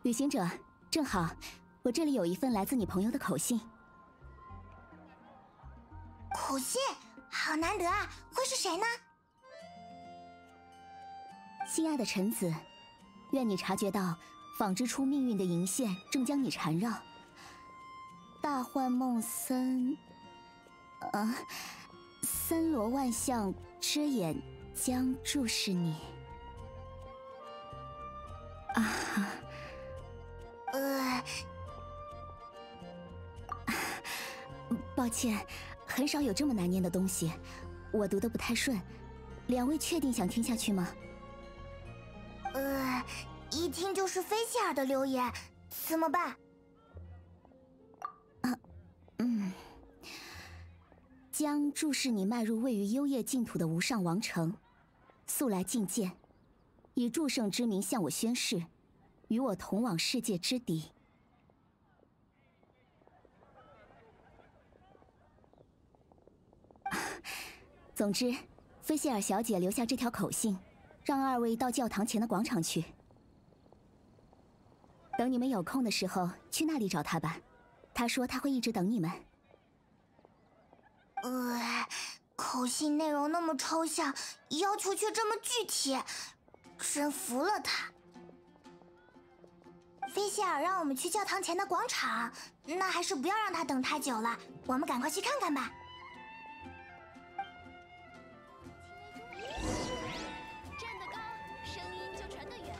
旅行者，正好，我这里有一份来自你朋友的口信。 口信，好难得啊！会是谁呢？ 心爱的臣子，愿你察觉到纺织出命运的银线正将你缠绕。大幻梦森，森罗万象之眼将注视你。抱歉，很少有这么难念的东西，我读得不太顺。两位确定想听下去吗？ 一听就是菲希尔的留言，怎么办？ 将注视你迈入位于幽夜净土的无上王城，速来觐见，以诸圣之名向我宣誓，与我同往世界之敌。总之，菲希尔小姐留下这条口信，让二位到教堂前的广场去。等你们有空的时候，去那里找她吧。她说她会一直等你们。 口信内容那么抽象，要求却这么具体，真服了他。菲希尔让我们去教堂前的广场，那还是不要让他等太久了，我们赶快去看看吧。 站得高，声音就传得远。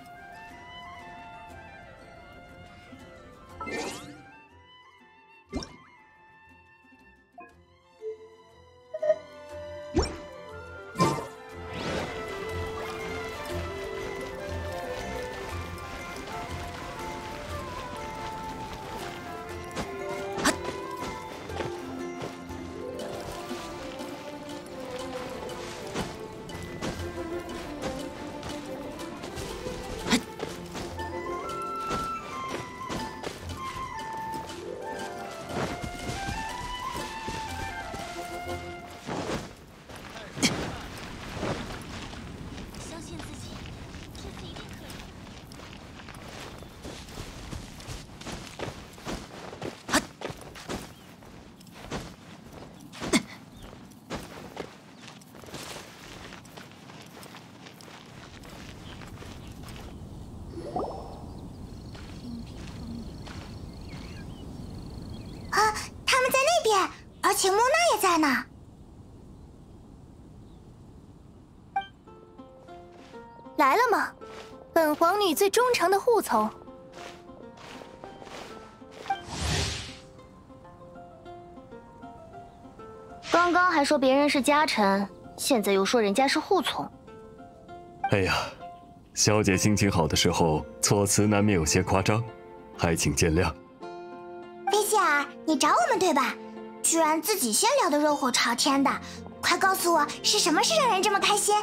而且莫娜也在呢。 来了吗？本皇女最忠诚的护从。 刚刚还说别人是家臣，现在又说人家是护从。 哎呀，小姐心情好的时候，措辞难免有些夸张，还请见谅。 菲希尔，你找我们对吧？居然自己先聊得热火朝天的，快告诉我是什么事让人这么开心？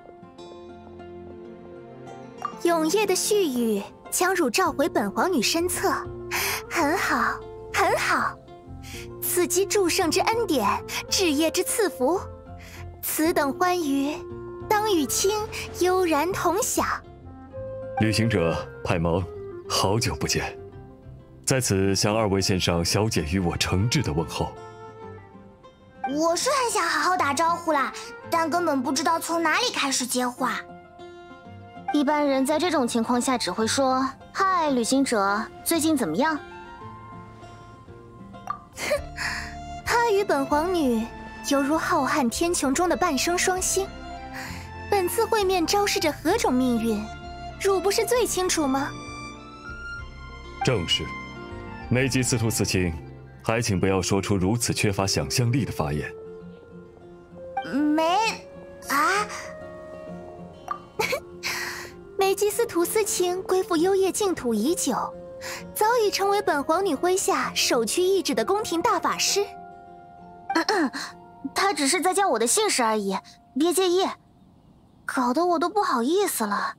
永夜的絮语将汝召回本皇女身侧，很好，很好。此即诸圣之恩典，至夜之赐福，此等欢愉，当与卿悠然同享。 旅行者派蒙，好久不见，在此向二位献上小姐与我诚挚的问候。 我是很想好好打招呼啦，但根本不知道从哪里开始接话。 一般人在这种情况下只会说：“嗨，旅行者，最近怎么样？” 哼，他与本皇女犹如浩瀚天穹中的半生双星，本次会面昭示着何种命运，汝不是最清楚吗？ 正是，梅吉斯图斯卿，还请不要说出如此缺乏想象力的发言。 梅基斯图斯卿归附幽夜净土已久，早已成为本皇女麾下首屈一指的宫廷大法师。 他只是在叫我的姓氏而已，别介意。搞得我都不好意思了。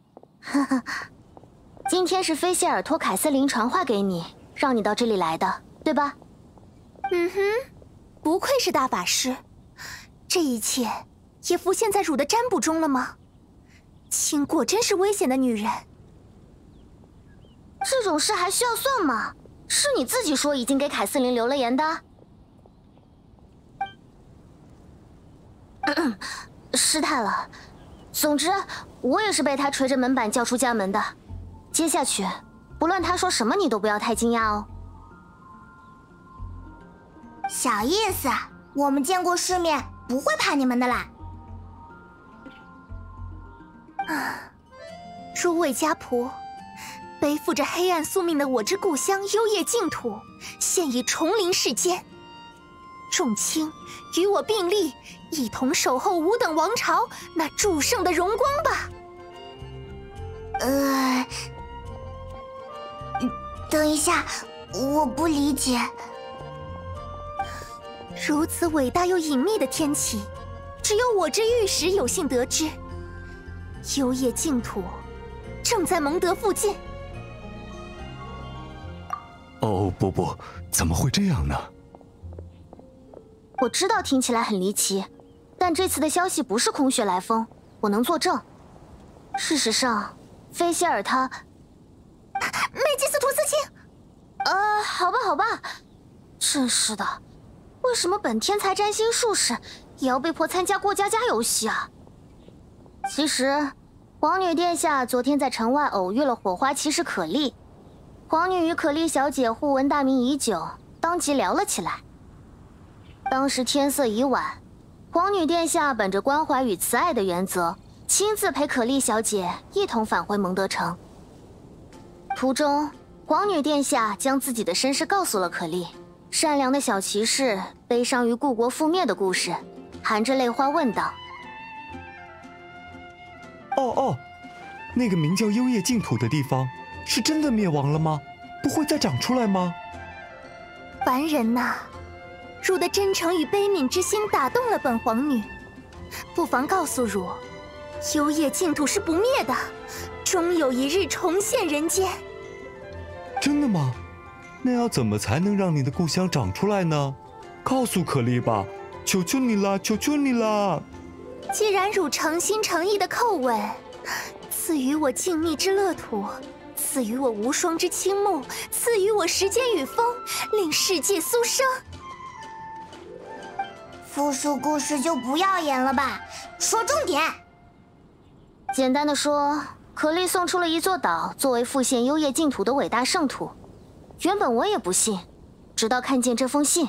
今天是菲希尔托凯瑟琳传话给你，让你到这里来的，对吧？ 不愧是大法师，这一切也浮现在汝的占卜中了吗？卿果真是危险的女人。 这种事还需要算吗？是你自己说已经给凯瑟琳留了言的。失态了。总之，我也是被他捶着门板叫出家门的。接下去，不论他说什么，你都不要太惊讶哦。 小意思，我们见过世面，不会怕你们的啦。 诸位家仆，背负着黑暗宿命的我之故乡幽夜净土，现已重临世间。众卿，与我并立，一同守候吾等王朝那祝圣的荣光吧。 等一下，我不理解。 如此伟大又隐秘的天启，只有我之御史有幸得知。幽夜净土正在蒙德附近。 哦不，怎么会这样呢？ 我知道听起来很离奇，但这次的消息不是空穴来风，我能作证。事实上，菲希尔他…… 梅基斯图斯卿， 好吧，真是的，为什么本天才占星术士也要被迫参加过家家游戏啊？其实，皇女殿下昨天在城外偶遇了火花骑士可莉，皇女与可莉小姐互闻大名已久，当即聊了起来。当时天色已晚，皇女殿下本着关怀与慈爱的原则，亲自陪可莉小姐一同返回蒙德城。途中，皇女殿下将自己的身世告诉了可莉。善良的小骑士悲伤于故国覆灭的故事，含着泪花问道：“ 哦，那个名叫幽夜净土的地方，是真的灭亡了吗？不会再长出来吗？” 凡人呐，汝的真诚与悲悯之心打动了本皇女，不妨告诉汝，幽夜净土是不灭的，终有一日重现人间。 真的吗？那要怎么才能让你的故乡长出来呢？告诉可莉吧，求求你啦，求求你啦！ 既然汝诚心诚意的叩问，赐予我静谧之乐土，赐予我无双之倾慕，赐予我时间与风，令世界苏生。 复述故事就不要演了吧，说重点。 简单的说，可莉送出了一座岛作为复现幽夜净土的伟大圣土。原本我也不信，直到看见这封信。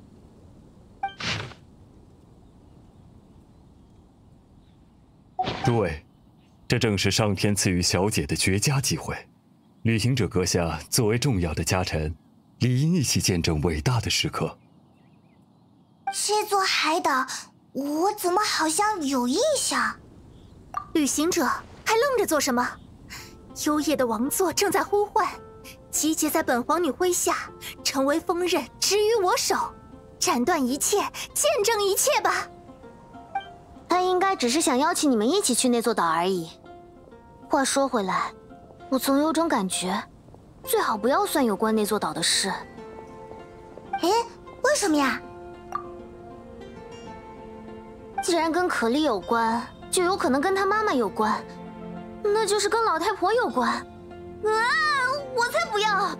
诸位，这正是上天赐予小姐的绝佳机会。旅行者阁下作为重要的家臣，理应一起见证伟大的时刻。 这座海岛，我怎么好像有印象？ 旅行者还愣着做什么？幽夜的王座正在呼唤，集结在本皇女麾下，成为锋刃，直于我手，斩断一切，见证一切吧。 他应该只是想邀请你们一起去那座岛而已。话说回来，我总有种感觉，最好不要算有关那座岛的事。 诶，为什么呀？ 既然跟可莉有关，就有可能跟她妈妈有关，那就是跟老太婆有关。啊！我才不要！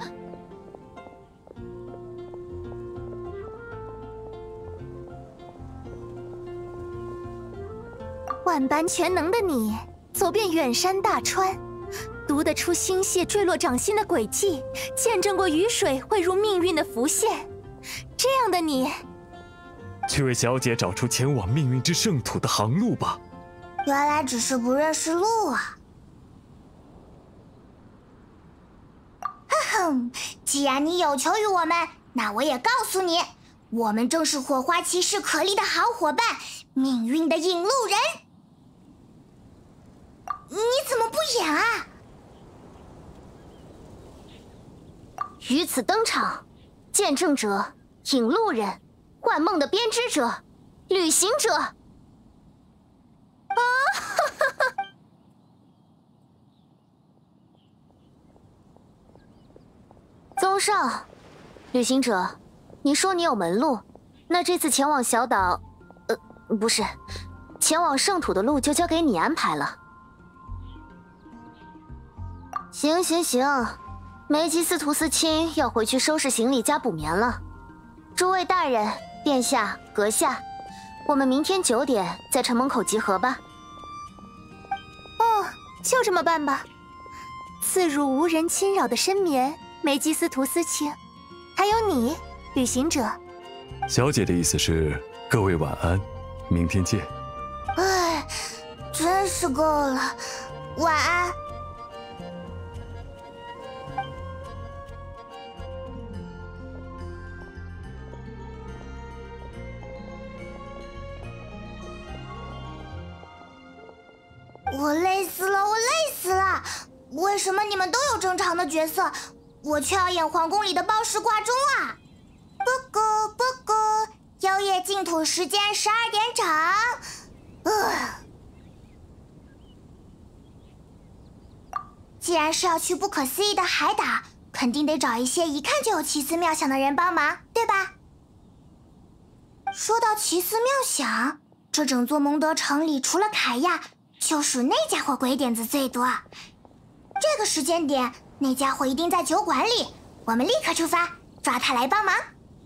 万般全能的你，走遍远山大川，读得出星屑坠落掌心的轨迹，见证过雨水汇入命运的浮现。这样的你， 去为小姐找出前往命运之圣土的航路吧。 原来只是不认识路啊！哼，既然你有求于我们，那我也告诉你，我们正是火花骑士可莉的好伙伴，命运的引路人。你怎么不演啊？ 于此登场，见证者、引路人、幻梦的编织者、旅行者。啊！宗上，旅行者，你说你有门路，那这次前往小岛，不是，前往圣土的路就交给你安排了。行， 梅吉斯图斯卿要回去收拾行李加补眠了。诸位大人、殿下、阁下，我们明天9点在城门口集合吧。 哦，就这么办吧。赐入无人侵扰的深眠，梅基斯图斯卿，还有你，旅行者。 小姐的意思是，各位晚安，明天见。 哎，真是够了，晚安。我累死了，我累死了！为什么你们都有正常的角色，我却要演皇宫里的报时挂钟啊？咕咕咕咕，幽夜净土时间12点整。既然是要去不可思议的海岛，肯定得找一些一看就有奇思妙想的人帮忙，对吧？说到奇思妙想，这整座蒙德城里除了凯亚，就属那家伙鬼点子最多。这个时间点，那家伙一定在酒馆里，我们立刻出发，抓他来帮忙。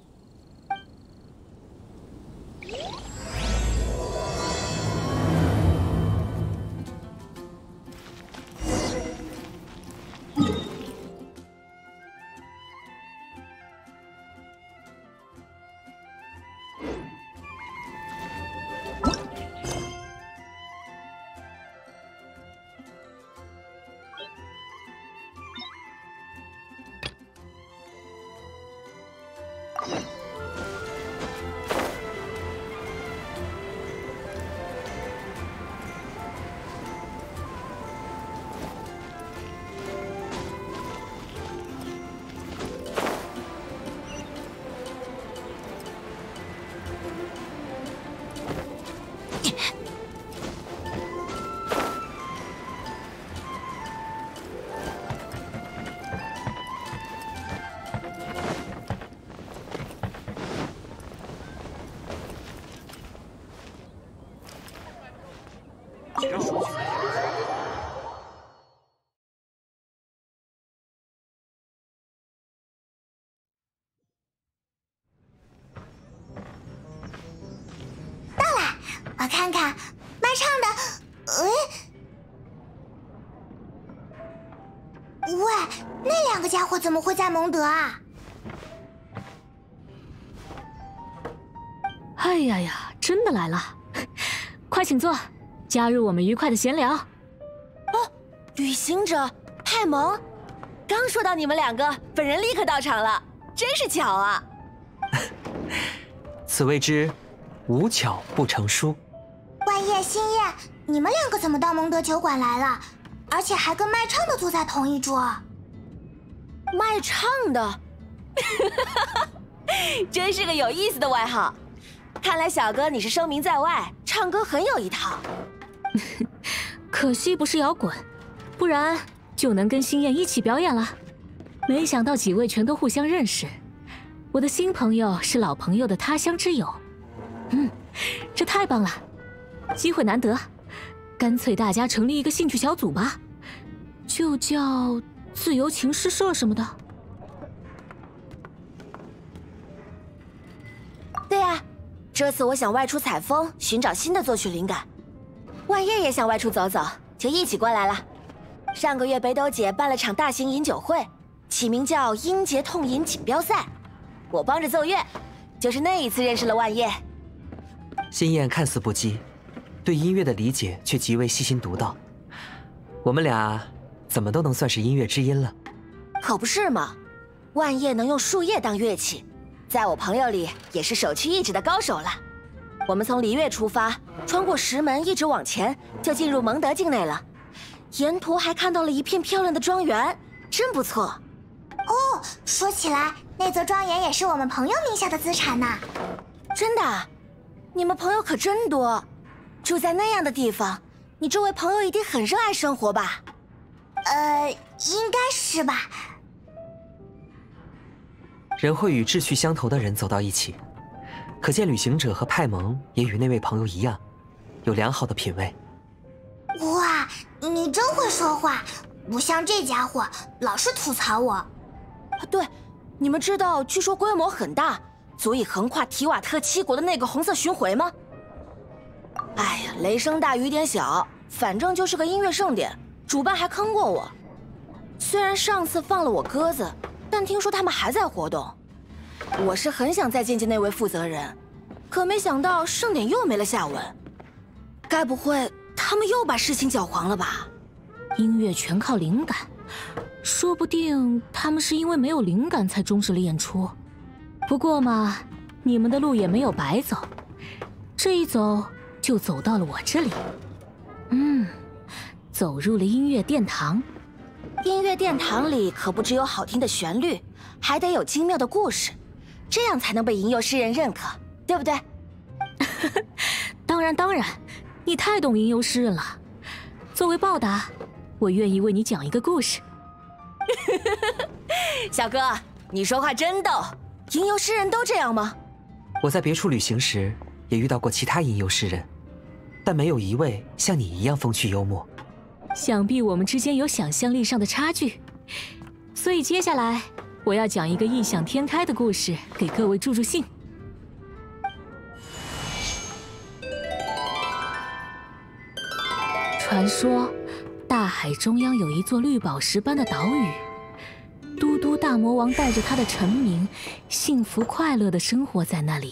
我看看，卖唱的，喂，那2个家伙怎么会在蒙德啊？ 哎呀呀，真的来了！快请坐，加入我们愉快的闲聊。 哦，旅行者派蒙，刚说到你们2个，本人立刻到场了，真是巧啊！ 此谓之无巧不成书。 万叶、星夜，你们2个怎么到蒙德酒馆来了？而且还跟卖唱的坐在同一桌。 卖唱的，真是个有意思的外号。看来小哥你是声名在外，唱歌很有一套。 可惜不是摇滚，不然就能跟星燕一起表演了。没想到几位全都互相认识，我的新朋友是老朋友的他乡之友。这太棒了，机会难得，干脆大家成立一个兴趣小组吧，就叫自由琴诗社什么的。 对啊，这次我想外出采风，寻找新的作曲灵感。万叶也想外出走走，就一起过来了。上个月北斗姐办了场大型饮酒会，起名叫音节痛饮锦标赛，我帮着奏乐，就是那一次认识了万叶。 心燕看似不羁，对音乐的理解却极为细心独到。我们俩怎么都能算是音乐知音了？ 可不是嘛，万叶能用树叶当乐器，在我朋友里也是首屈一指的高手了。我们从璃月出发，穿过石门，一直往前，就进入蒙德境内了。沿途还看到了一片漂亮的庄园，真不错。 哦，说起来，那座庄园也是我们朋友名下的资产呢。 真的？你们朋友可真多，住在那样的地方，你这位朋友一定很热爱生活吧？ 应该是吧。 人会与志趣相投的人走到一起，可见旅行者和派蒙也与那位朋友一样，有良好的品味。 哇，你真会说话！ 不像这家伙老是吐槽我。 对，你们知道据说规模很大，足以横跨提瓦特7国的那个红色巡回吗？哎呀，雷声大雨点小，反正就是个音乐盛典，主办还坑过我。虽然上次放了我鸽子，但听说他们还在活动。我是很想再见见那位负责人，可没想到盛典又没了下文。该不会他们又把事情搅黄了吧？ 音乐全靠灵感，说不定他们是因为没有灵感才终止了演出。不过嘛，你们的路也没有白走，这一走就走到了我这里。走入了音乐殿堂。 音乐殿堂里可不只有好听的旋律，还得有精妙的故事，这样才能被吟游诗人认可，对不对？ 当然，你太懂吟游诗人了。作为报答，我愿意为你讲一个故事。 小哥，你说话真逗，吟游诗人都这样吗？ 我在别处旅行时也遇到过其他吟游诗人，但没有一位像你一样风趣幽默。 想必我们之间有想象力上的差距，所以接下来我要讲一个异想天开的故事给各位助助兴。传说大海中央有一座绿宝石般的岛屿，嘟嘟大魔王带着他的臣民幸福快乐地生活在那里。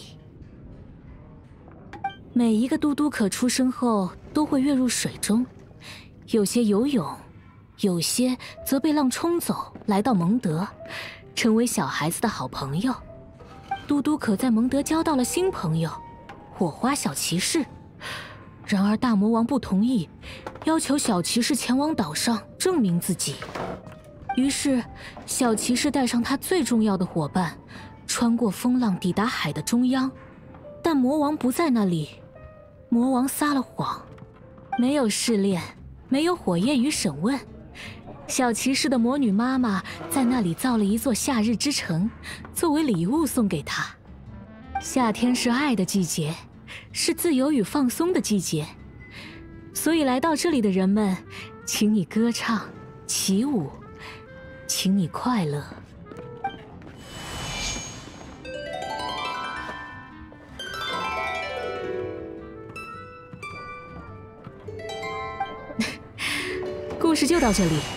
每一个嘟嘟可出生后都会跃入水中，有些游泳，有些则被浪冲走，来到蒙德，成为小孩子的好朋友。嘟嘟可在蒙德交到了新朋友，火花小骑士。然而大魔王不同意，要求小骑士前往岛上证明自己。于是小骑士带上他最重要的伙伴，穿过风浪抵达海的中央。但魔王不在那里，魔王撒了谎，没有试炼，没有火焰与审问。小骑士的魔女妈妈在那里造了一座夏日之城，作为礼物送给他。夏天是爱的季节，是自由与放松的季节，所以来到这里的人们，请你歌唱、起舞，请你快乐。故事就到这里。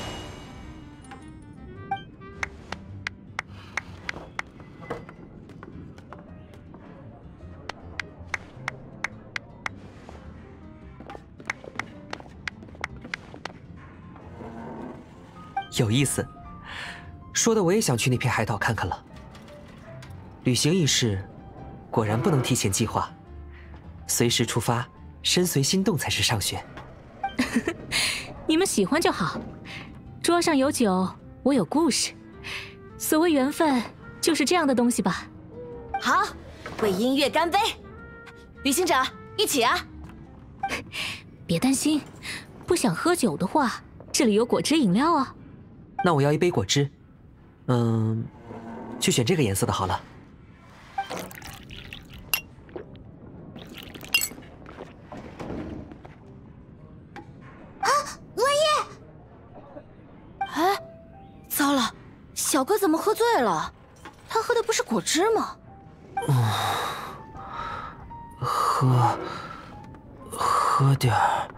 有意思，说的我也想去那片海岛看看了。旅行一事，果然不能提前计划，随时出发，身随心动才是上选。 你们喜欢就好，桌上有酒，我有故事，所谓缘分就是这样的东西吧。 好，为音乐干杯！旅行者，一起啊！ 别担心，不想喝酒的话，这里有果汁饮料啊。 那我要一杯果汁，去选这个颜色的好了。 哎，糟了，小哥怎么喝醉了？他喝的不是果汁吗？ 喝点儿。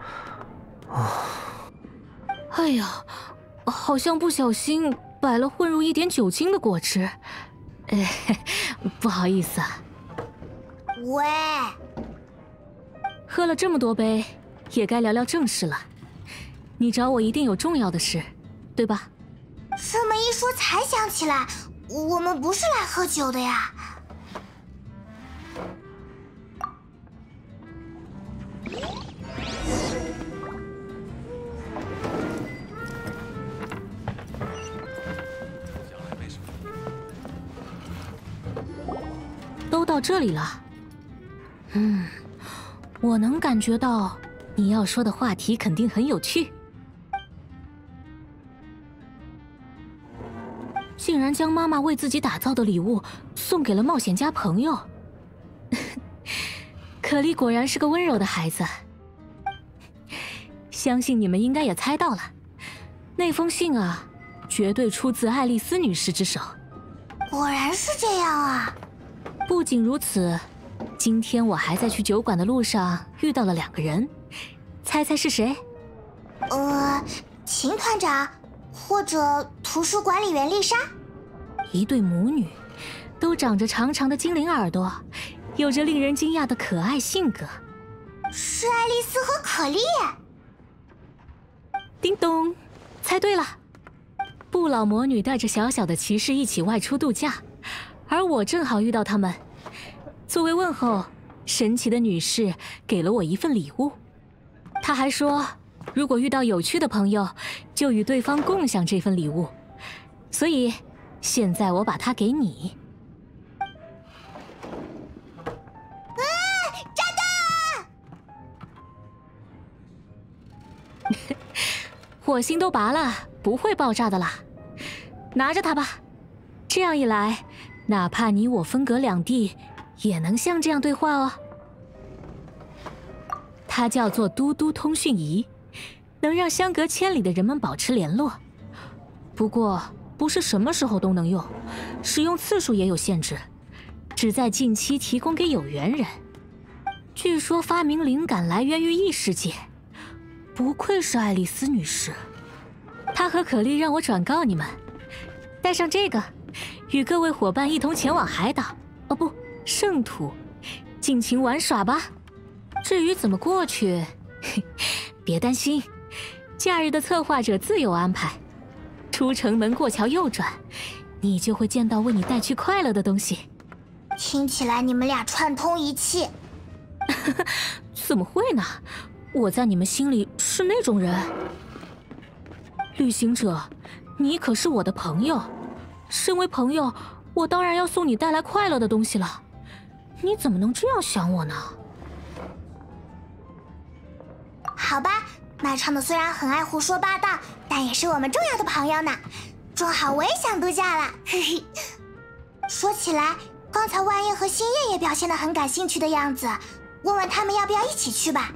哎呀，好像不小心摆了混入一点酒精的果汁，不好意思啊。 喂， 喝了这么多杯，也该聊聊正事了。你找我一定有重要的事，对吧？ 这么一说才想起来，我们不是来喝酒的呀。 都到这里了，我能感觉到你要说的话题肯定很有趣。竟然将妈妈为自己打造的礼物送给了冒险家朋友。可莉果然是个温柔的孩子。相信你们应该也猜到了， 那封信啊，绝对出自爱丽丝女士之手。 果然是这样啊！ 不仅如此，今天我还在去酒馆的路上遇到了2个人，猜猜是谁？ 秦团长，或者图书管理员丽莎。 一对母女，都长着长长的精灵耳朵，有着令人惊讶的可爱性格。 是爱丽丝和可莉。 叮咚，猜对了。不老魔女带着小小的骑士一起外出度假，而我正好遇到他们。作为问候，神奇的女士给了我一份礼物。她还说，如果遇到有趣的朋友，就与对方共享这份礼物。所以，现在我把它给你。 炸弹！ 火星都拔了，不会爆炸的啦。拿着它吧，这样一来，哪怕你我分隔两地，也能像这样对话哦。它叫做嘟嘟通讯仪，能让相隔千里的人们保持联络。不过，不是什么时候都能用，使用次数也有限制，只在近期提供给有缘人。据说发明灵感来源于异世界，不愧是爱丽丝女士。她和可莉让我转告你们，带上这个，与各位伙伴一同前往海岛，哦不，圣土，尽情玩耍吧。至于怎么过去，别担心，假日的策划者自有安排。出城门过桥右转，你就会见到为你带去快乐的东西。 听起来你们俩串通一气。 怎么会呢？我在你们心里是那种人。旅行者，你可是我的朋友，身为朋友，我当然要送你带来快乐的东西了。你怎么能这样想我呢？ 好吧，卖唱的虽然很爱胡说八道，但也是我们重要的朋友呢。正好我也想度假了，嘿嘿。说起来，刚才万叶和星夜也表现得很感兴趣的样子，问问他们要不要一起去吧。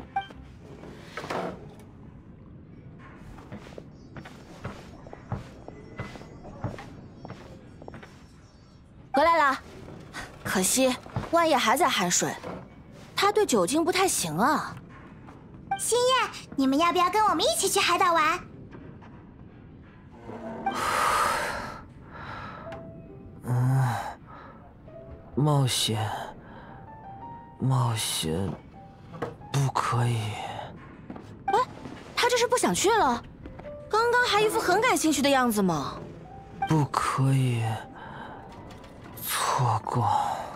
回来了，可惜万叶还在酣睡，他对酒精不太行啊。 星夜，你们要不要跟我们一起去海岛玩？ 冒险，不可以。 哎，他这是不想去了？刚刚还一副很感兴趣的样子嘛。 不可以错过。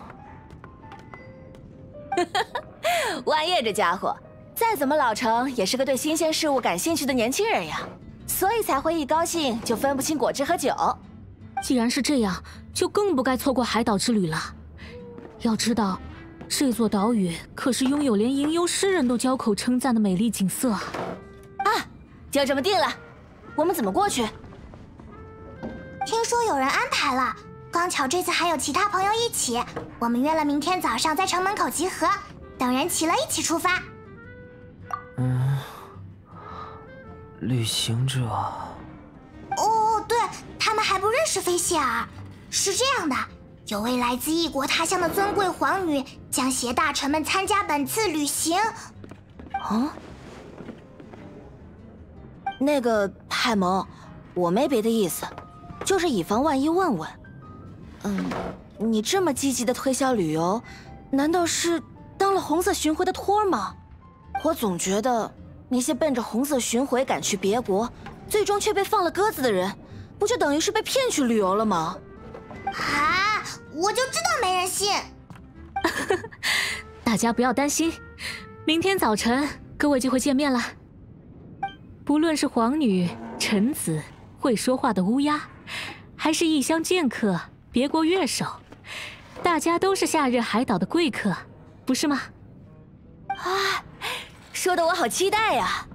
万叶这家伙，再怎么老成，也是个对新鲜事物感兴趣的年轻人呀，所以才会一高兴就分不清果汁和酒。 既然是这样，就更不该错过海岛之旅了。要知道，这座岛屿可是拥有连吟游诗人都交口称赞的美丽景色啊！ 就这么定了，我们怎么过去？ 听说有人安排了，刚巧这次还有其他朋友一起，我们约了明天早上在城门口集合，等人齐了一起出发。 旅行者。 哦，对，他们还不认识菲谢尔。是这样的，有位来自异国他乡的尊贵皇女将携大臣们参加本次旅行。 那个海萌，我没别的意思，就是以防万一问问。你这么积极的推销旅游，难道是当了红色巡回的托儿吗？我总觉得那些奔着红色巡回赶去别国，最终却被放了鸽子的人，不就等于是被骗去旅游了吗？ 啊，我就知道没人信。 大家不要担心，明天早晨各位就会见面了。不论是皇女、臣子、会说话的乌鸦，还是异乡剑客、别国乐手，大家都是夏日海岛的贵客，不是吗？ 说的我好期待呀！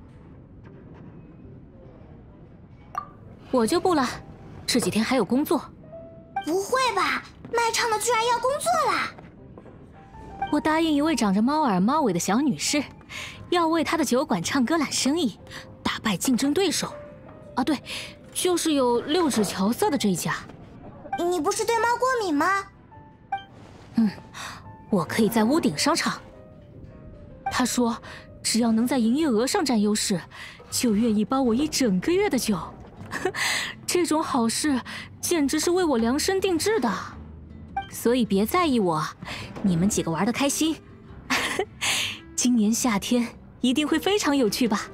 我就不了，这几天还有工作。 不会吧，卖唱的居然要工作啦！ 我答应一位长着猫耳猫尾的小女士，要为她的酒馆唱歌揽生意，打败竞争对手， 啊，对，就是有6指乔瑟的这一家。 你不是对猫过敏吗？ 我可以在屋顶上唱。他说，只要能在营业额上占优势，就愿意包我1整个月的酒。这种好事简直是为我量身定制的。所以别在意我，你们几个玩得开心。今年夏天一定会非常有趣吧。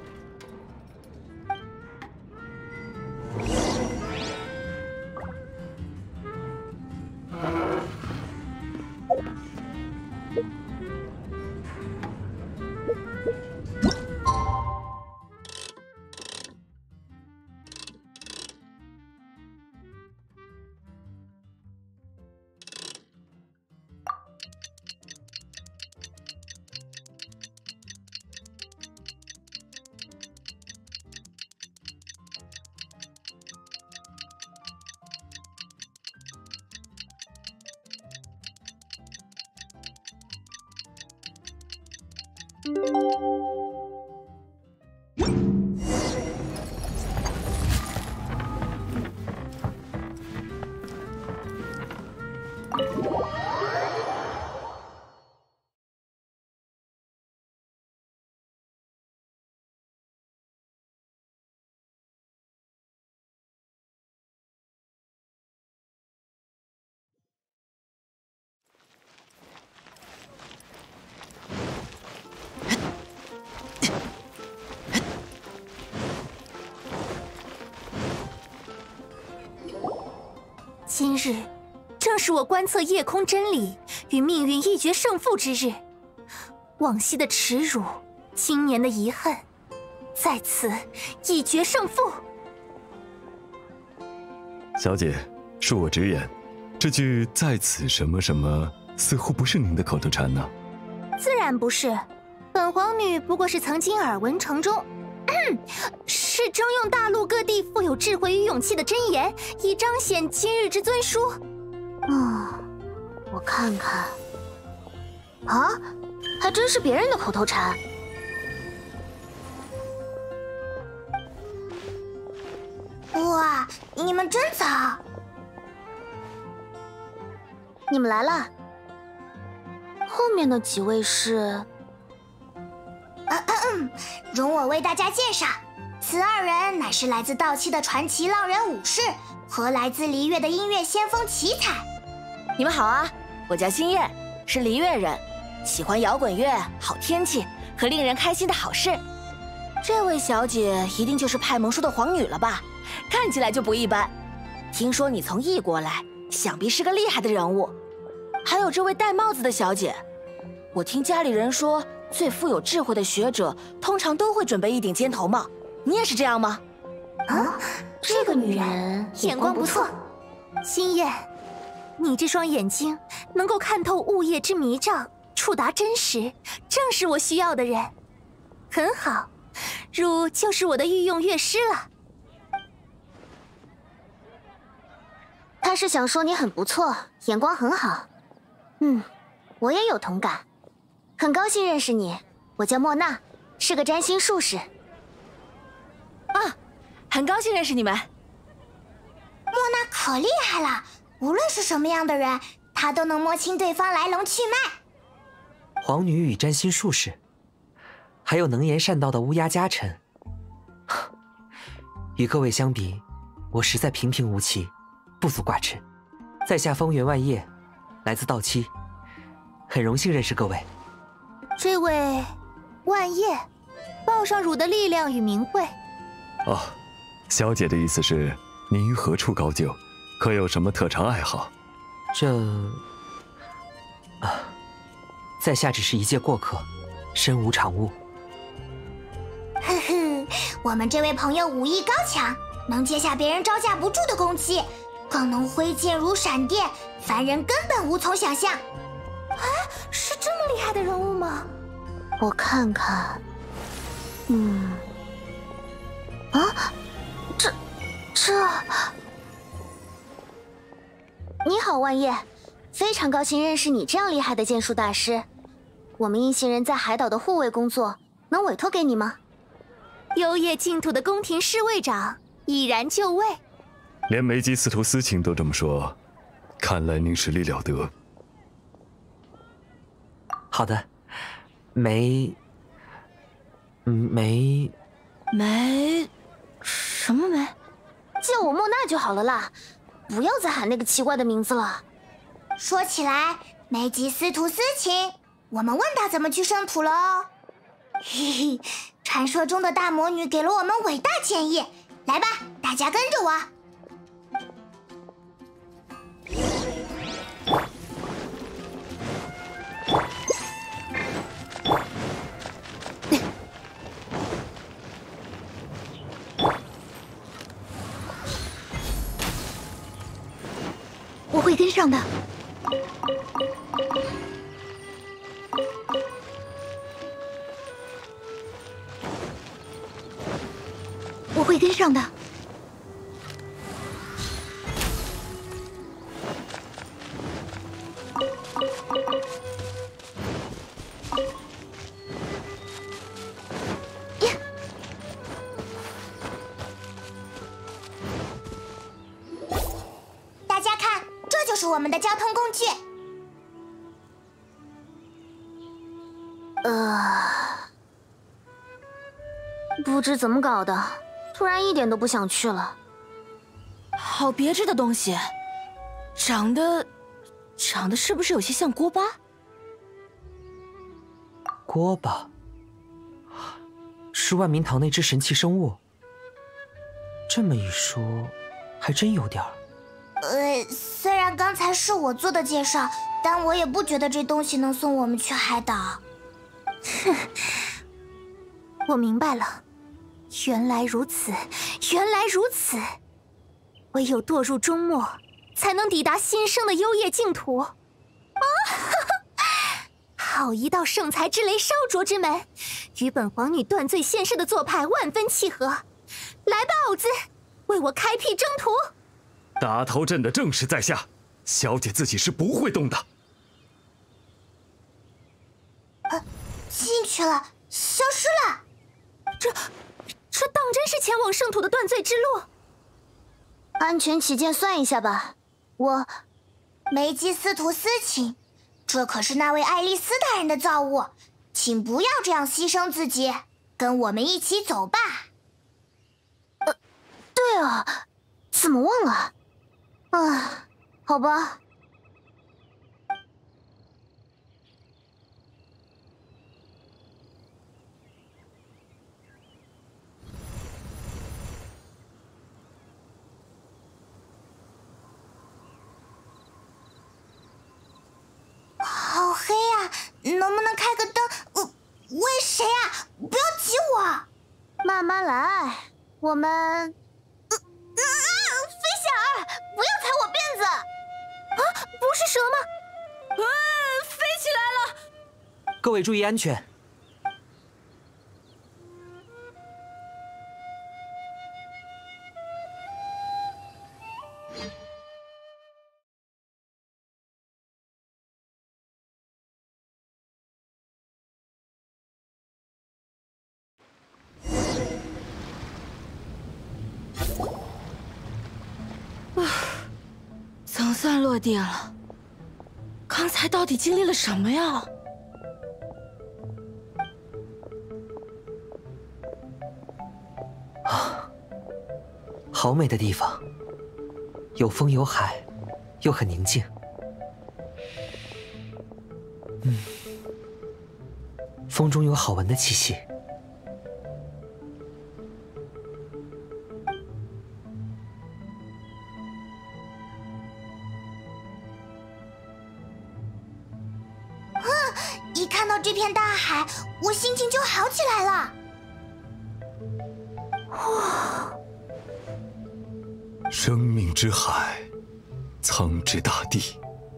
今日正是我观测夜空真理与命运一决胜负之日，往昔的耻辱，今年的遗憾，在此一决胜负。 小姐，恕我直言，这句“在此什么什么”似乎不是您的口头禅呢。 自然不是，本皇女不过是曾经耳闻城中。是征用大陆各地富有智慧与勇气的真言，以彰显今日之尊殊。 我看看。啊，还真是别人的口头禅。 哇，你们真早！ 你们来了。后面的几位是？ 容我为大家介绍，此2人乃是来自盗栖的传奇浪人武士和来自璃月的音乐先锋奇才。 你们好啊，我叫新燕，是璃月人，喜欢摇滚乐、好天气和令人开心的好事。这位小姐一定就是派蒙说的皇女了吧？看起来就不一般。听说你从异国来，想必是个厉害的人物。还有这位戴帽子的小姐，我听家里人说，最富有智慧的学者通常都会准备一顶尖头帽，你也是这样吗？ 这个女人眼光不错。新燕，你这双眼睛能够看透物业之迷障，触达真实，正是我需要的人。很好，汝就是我的御用乐师了。 他是想说你很不错，眼光很好。我也有同感。很高兴认识你，我叫莫娜，是个占星术士。 很高兴认识你们。 莫娜可厉害了，无论是什么样的人，她都能摸清对方来龙去脉。 皇女与占星术士，还有能言善道的乌鸦家臣。与各位相比，我实在平平无奇，不足挂齿。在下方圆万叶，来自盗栖，很荣幸认识各位。 这位万叶，报上汝的力量与名讳。 小姐的意思是您于何处高就，可有什么特长爱好？ 在下只是一介过客，身无长物。 我们这位朋友武艺高强，能接下别人招架不住的攻击，更能挥剑如闪电，凡人根本无从想象。 是这么厉害的人物吗？ 我看看。你好，万叶，非常高兴认识你这样厉害的剑术大师。我们一行人在海岛的护卫工作，能委托给你吗？ 幽夜净土的宫廷侍卫长， 已然就位。 连梅姬司徒司卿都这么说，看来您实力了得。 好的，梅什么梅？叫我莫娜就好了啦，不要再喊那个奇怪的名字了。 说起来，梅姬司徒司卿，我们问他怎么去圣土了哦。嘿嘿，传说中的大魔女给了我们伟大建议。来吧，大家跟着我。 我会跟上的。我会跟上的。 大家看，这就是我们的交通工具。 不知怎么搞的，突然一点都不想去了。 好别致的东西，长得是不是有些像锅巴？ 锅巴是万明堂那只神奇生物。这么一说，还真有点儿。 虽然刚才是我做的介绍，但我也不觉得这东西能送我们去海岛。 我明白了，原来如此，原来如此。唯有堕入终末，才能抵达新生的幽夜净土。啊！好一道圣才之雷烧灼之门，与本皇女断罪现世的做派万分契合。来吧，偶子，为我开辟征途。 打头阵的正是在下，小姐自己是不会动的。 进去了，消失了。 这当真是前往圣土的断罪之路？ 安全起见，算一下吧。 梅姬司徒司卿，这可是那位爱丽丝大人的造物，请不要这样牺牲自己，跟我们一起走吧。 对啊，怎么忘了？好吧。 好黑呀，能不能开个灯？喂，谁呀？不要挤我！ 慢慢来，我们。 飞仙儿，不要踩我辫子！ 啊，不是蛇吗？ 飞起来了！ 各位注意安全。 总算落地了。刚才到底经历了什么呀？ 好美的地方，有风有海，又很宁静。风中有好闻的气息。 一看到这片大海，我心情就好起来了。 生命之海，苍之大地。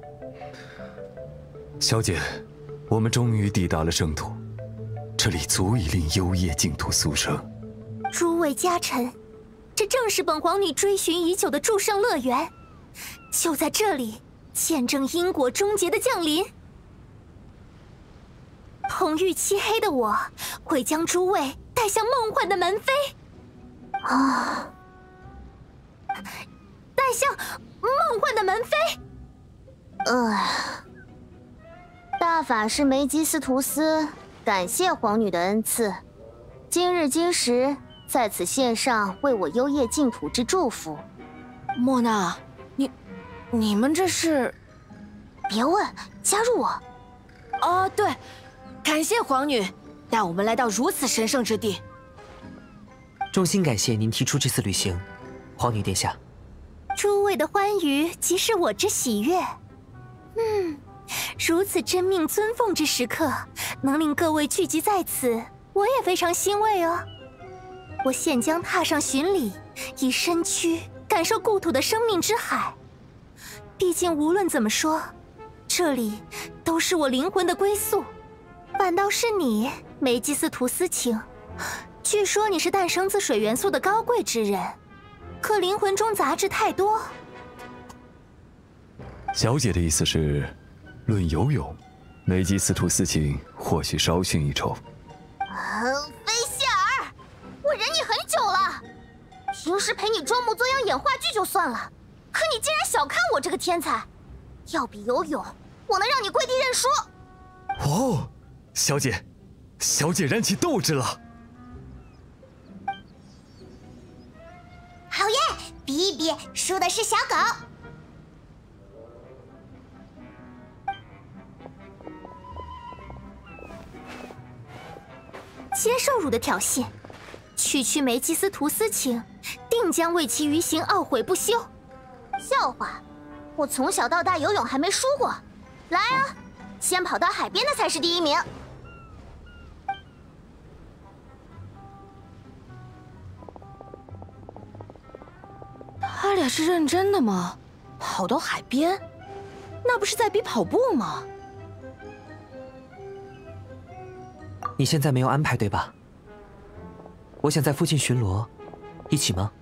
小姐，我们终于抵达了圣土，这里足以令幽夜净土苏生。 诸位家臣，这正是本皇女追寻已久的祝圣乐园，就在这里见证因果终结的降临。红玉漆黑的我，会将诸位带向梦幻的门扉。 象，梦幻的门妃。 大法师梅基斯图斯感谢皇女的恩赐，今日今时在此献上为我幽夜净土之祝福。 莫娜，你们这是？ 别问，加入我。 哦，对，感谢皇女带我们来到如此神圣之地。 衷心感谢您提出这次旅行，皇女殿下。 诸位的欢愉即是我之喜悦。如此真命尊奉之时刻，能令各位聚集在此，我也非常欣慰哦。我现将踏上巡礼，以身躯感受故土的生命之海。毕竟无论怎么说，这里都是我灵魂的归宿。反倒是你，梅基斯图斯卿，据说你是诞生自水元素的高贵之人，可灵魂中杂质太多。 小姐的意思是，论游泳，梅基斯图斯卿或许稍逊一筹。 菲谢尔，我忍你很久了，平时陪你装模作样演话剧就算了，可你竟然小看我这个天才。要比游泳，我能让你跪地认输。 哦，小姐燃起斗志了。 好耶，比一比，输的是小狗。 接受汝的挑衅，区梅基斯图斯卿定将为其于行懊悔不休。 笑话，我从小到大游泳还没输过。来啊，先跑到海边的才是第一名。 他俩是认真的吗？跑到海边，那不是在比跑步吗？ 你现在没有安排对吧？我想在附近巡逻，一起吗？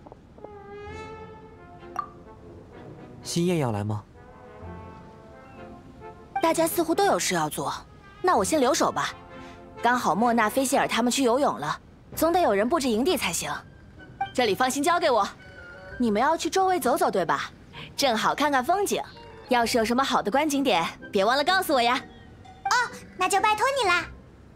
新燕要来吗？ 大家似乎都有事要做，那我先留守吧。刚好莫娜、菲谢尔他们去游泳了，总得有人布置营地才行。这里放心交给我。你们要去周围走走对吧？正好看看风景。要是有什么好的观景点，别忘了告诉我呀。 哦，那就拜托你啦。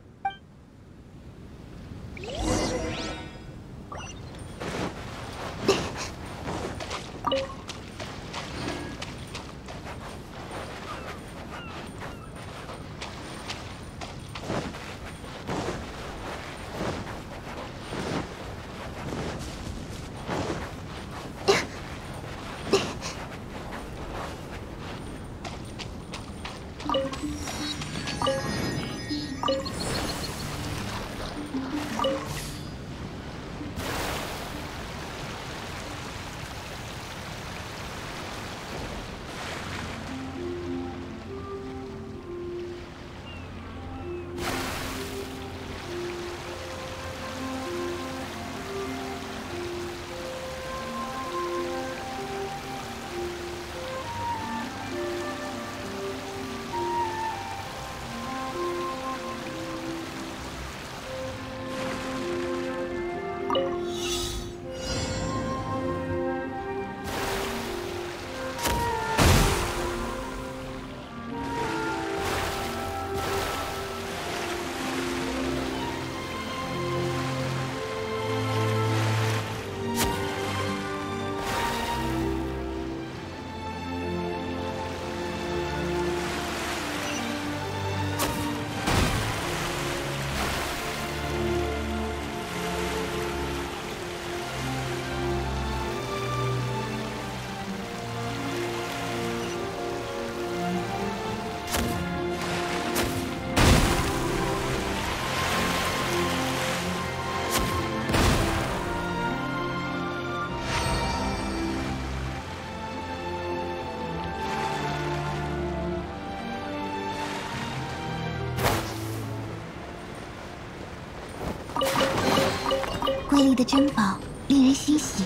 瑰丽的珍宝令人欣喜。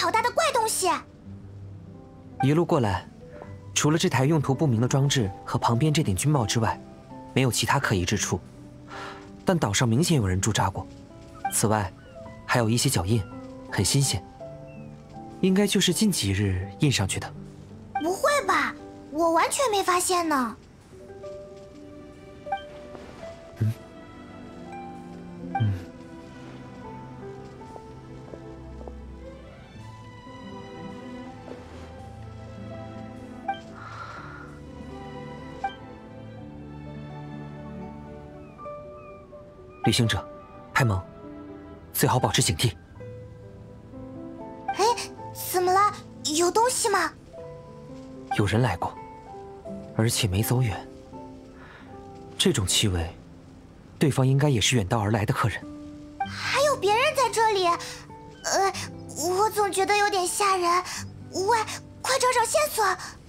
好大的怪东西！ 一路过来，除了这台用途不明的装置和旁边这顶军帽之外，没有其他可疑之处。但岛上明显有人驻扎过，此外，还有一些脚印，很新鲜，应该就是近几日印上去的。 不会吧？我完全没发现呢。 旅行者，派蒙，最好保持警惕。 哎，怎么了？有东西吗？ 有人来过，而且没走远。这种气味，对方应该也是远道而来的客人。 还有别人在这里，我总觉得有点吓人。喂，快找找线索！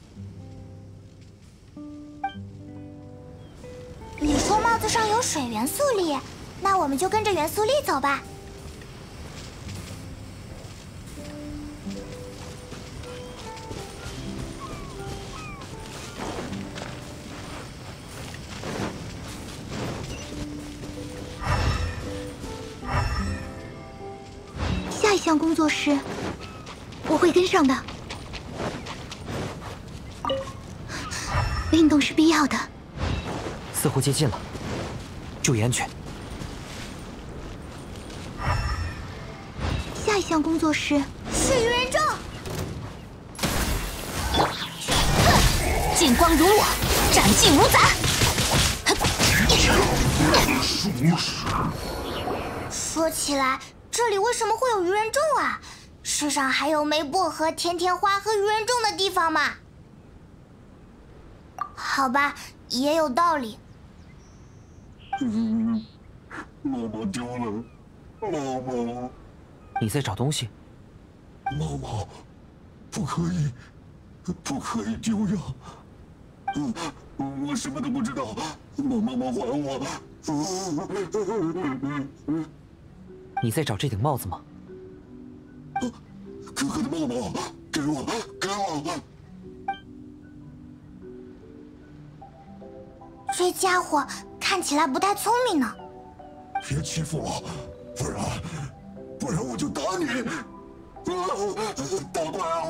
你说帽子上有水元素力，那我们就跟着元素力走吧。 下一项工作是，我会跟上的。运动是必要的。 似乎接近了，注意安全。 下一项工作是鱼人众， 劲光如我，斩尽无杂。 说起来，这里为什么会有鱼人众啊？世上还有没薄荷、甜甜花和鱼人众的地方吗？好吧，也有道理。 妈妈丢了，妈妈。 你在找东西？ 妈妈，不可以丢呀！我什么都不知道，妈妈还我！ 你在找这顶帽子吗？ 哥哥的帽帽，给我！ 这家伙看起来不太聪明呢。 别欺负我，不然我就打你！打过来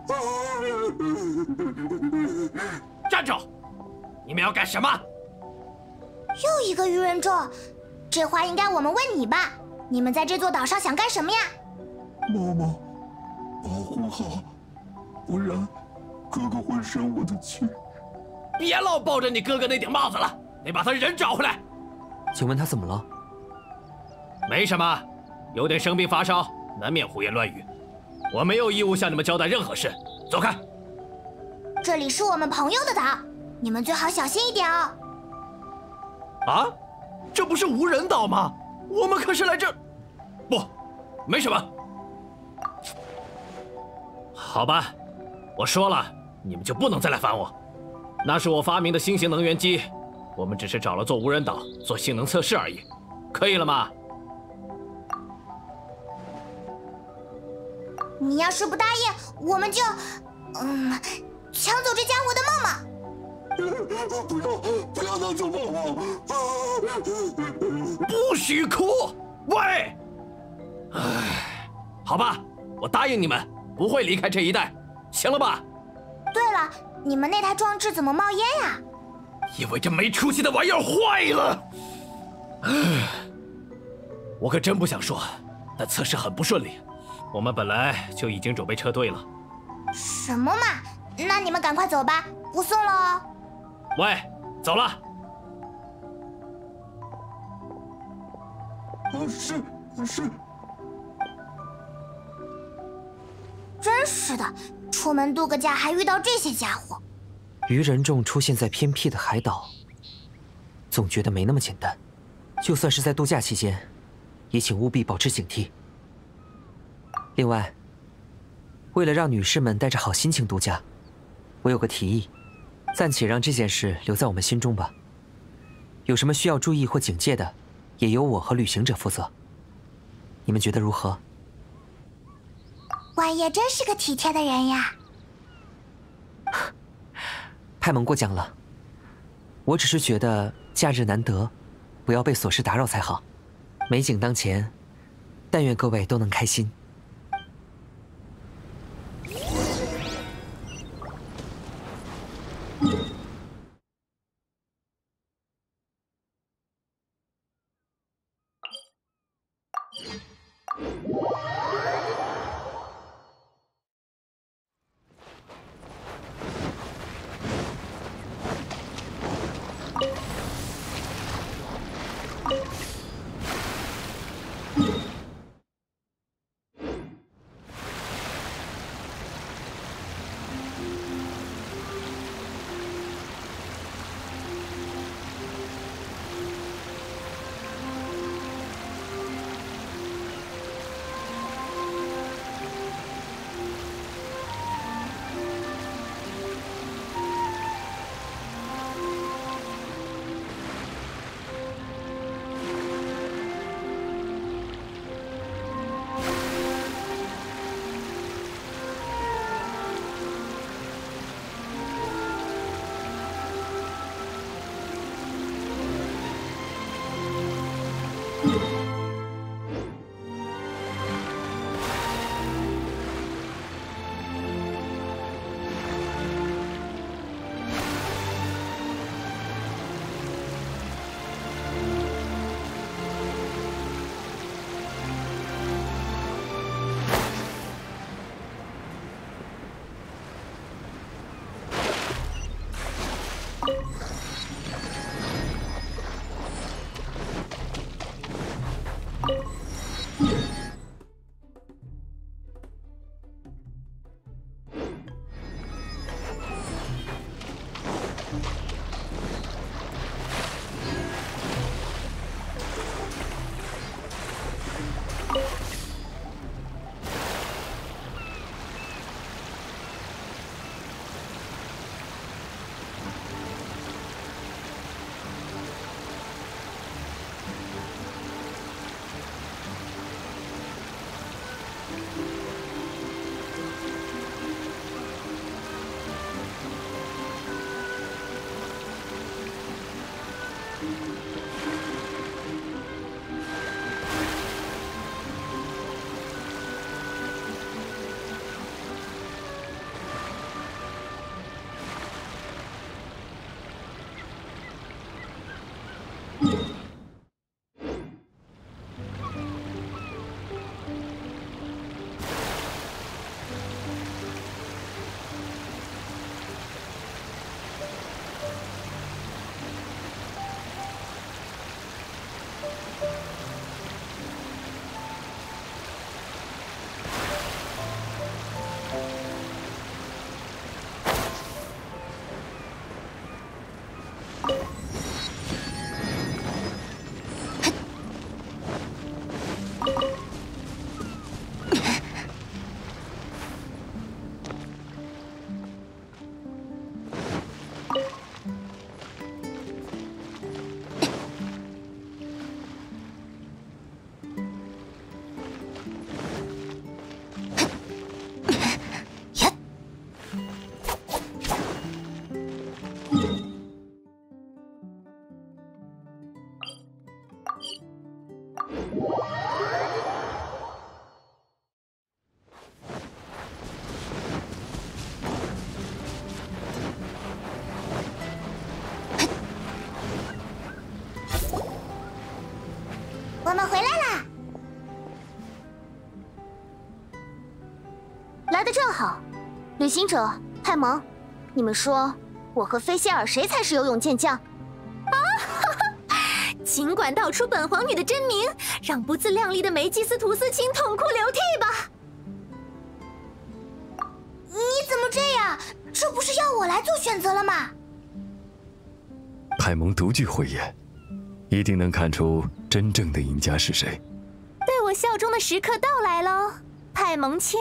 站住！你们要干什么？ 又一个鱼人众，这话应该我们问你吧？你们在这座岛上想干什么呀？ 妈妈，保护好，不然哥哥会生我的气。 别老抱着你哥哥那顶帽子了，得把他人找回来。 请问他怎么了？ 没什么，有点生病发烧，难免胡言乱语。我没有义务向你们交代任何事，走开。 这里是我们朋友的岛，你们最好小心一点哦。 啊，这不是无人岛吗？我们可是来这……不，没什么。好吧，我说了，你们就不能再来烦我。那是我发明的新型能源机，我们只是找了座无人岛做性能测试而已，可以了吗？ 你要是不答应，我们就……抢走这家伙的妈妈。 不要拿走妈妈！ 不许哭！喂！唉，好吧，我答应你们，不会离开这一带，行了吧？ 对了，你们那台装置怎么冒烟呀？ 因为这没出息的玩意儿坏了。我可真不想说，但测试很不顺利，我们本来就已经准备撤退了。 什么嘛？那你们赶快走吧，不送了哦。 喂，走了。 是。 真是的，出门度个假还遇到这些家伙。 鱼人众出现在偏僻的海岛，总觉得没那么简单。就算是在度假期间，也请务必保持警惕。另外，为了让女士们带着好心情度假，我有个提议，暂且让这件事留在我们心中吧。有什么需要注意或警戒的，也由我和旅行者负责。你们觉得如何？ 万叶真是个体贴的人呀。 派蒙过奖了，我只是觉得假日难得，不要被琐事打扰才好。美景当前，但愿各位都能开心。 我们回来啦！ 来得正好，旅行者、派蒙，你们说我和菲歇尔谁才是游泳健将？ 尽管道出本皇女的真名，让不自量力的梅基斯图斯卿痛哭流涕吧！ 你怎么这样？这不是要我来做选择了吗？ 派蒙独具慧眼，一定能看出真正的赢家是谁。 对我效忠的时刻到来喽，派蒙亲。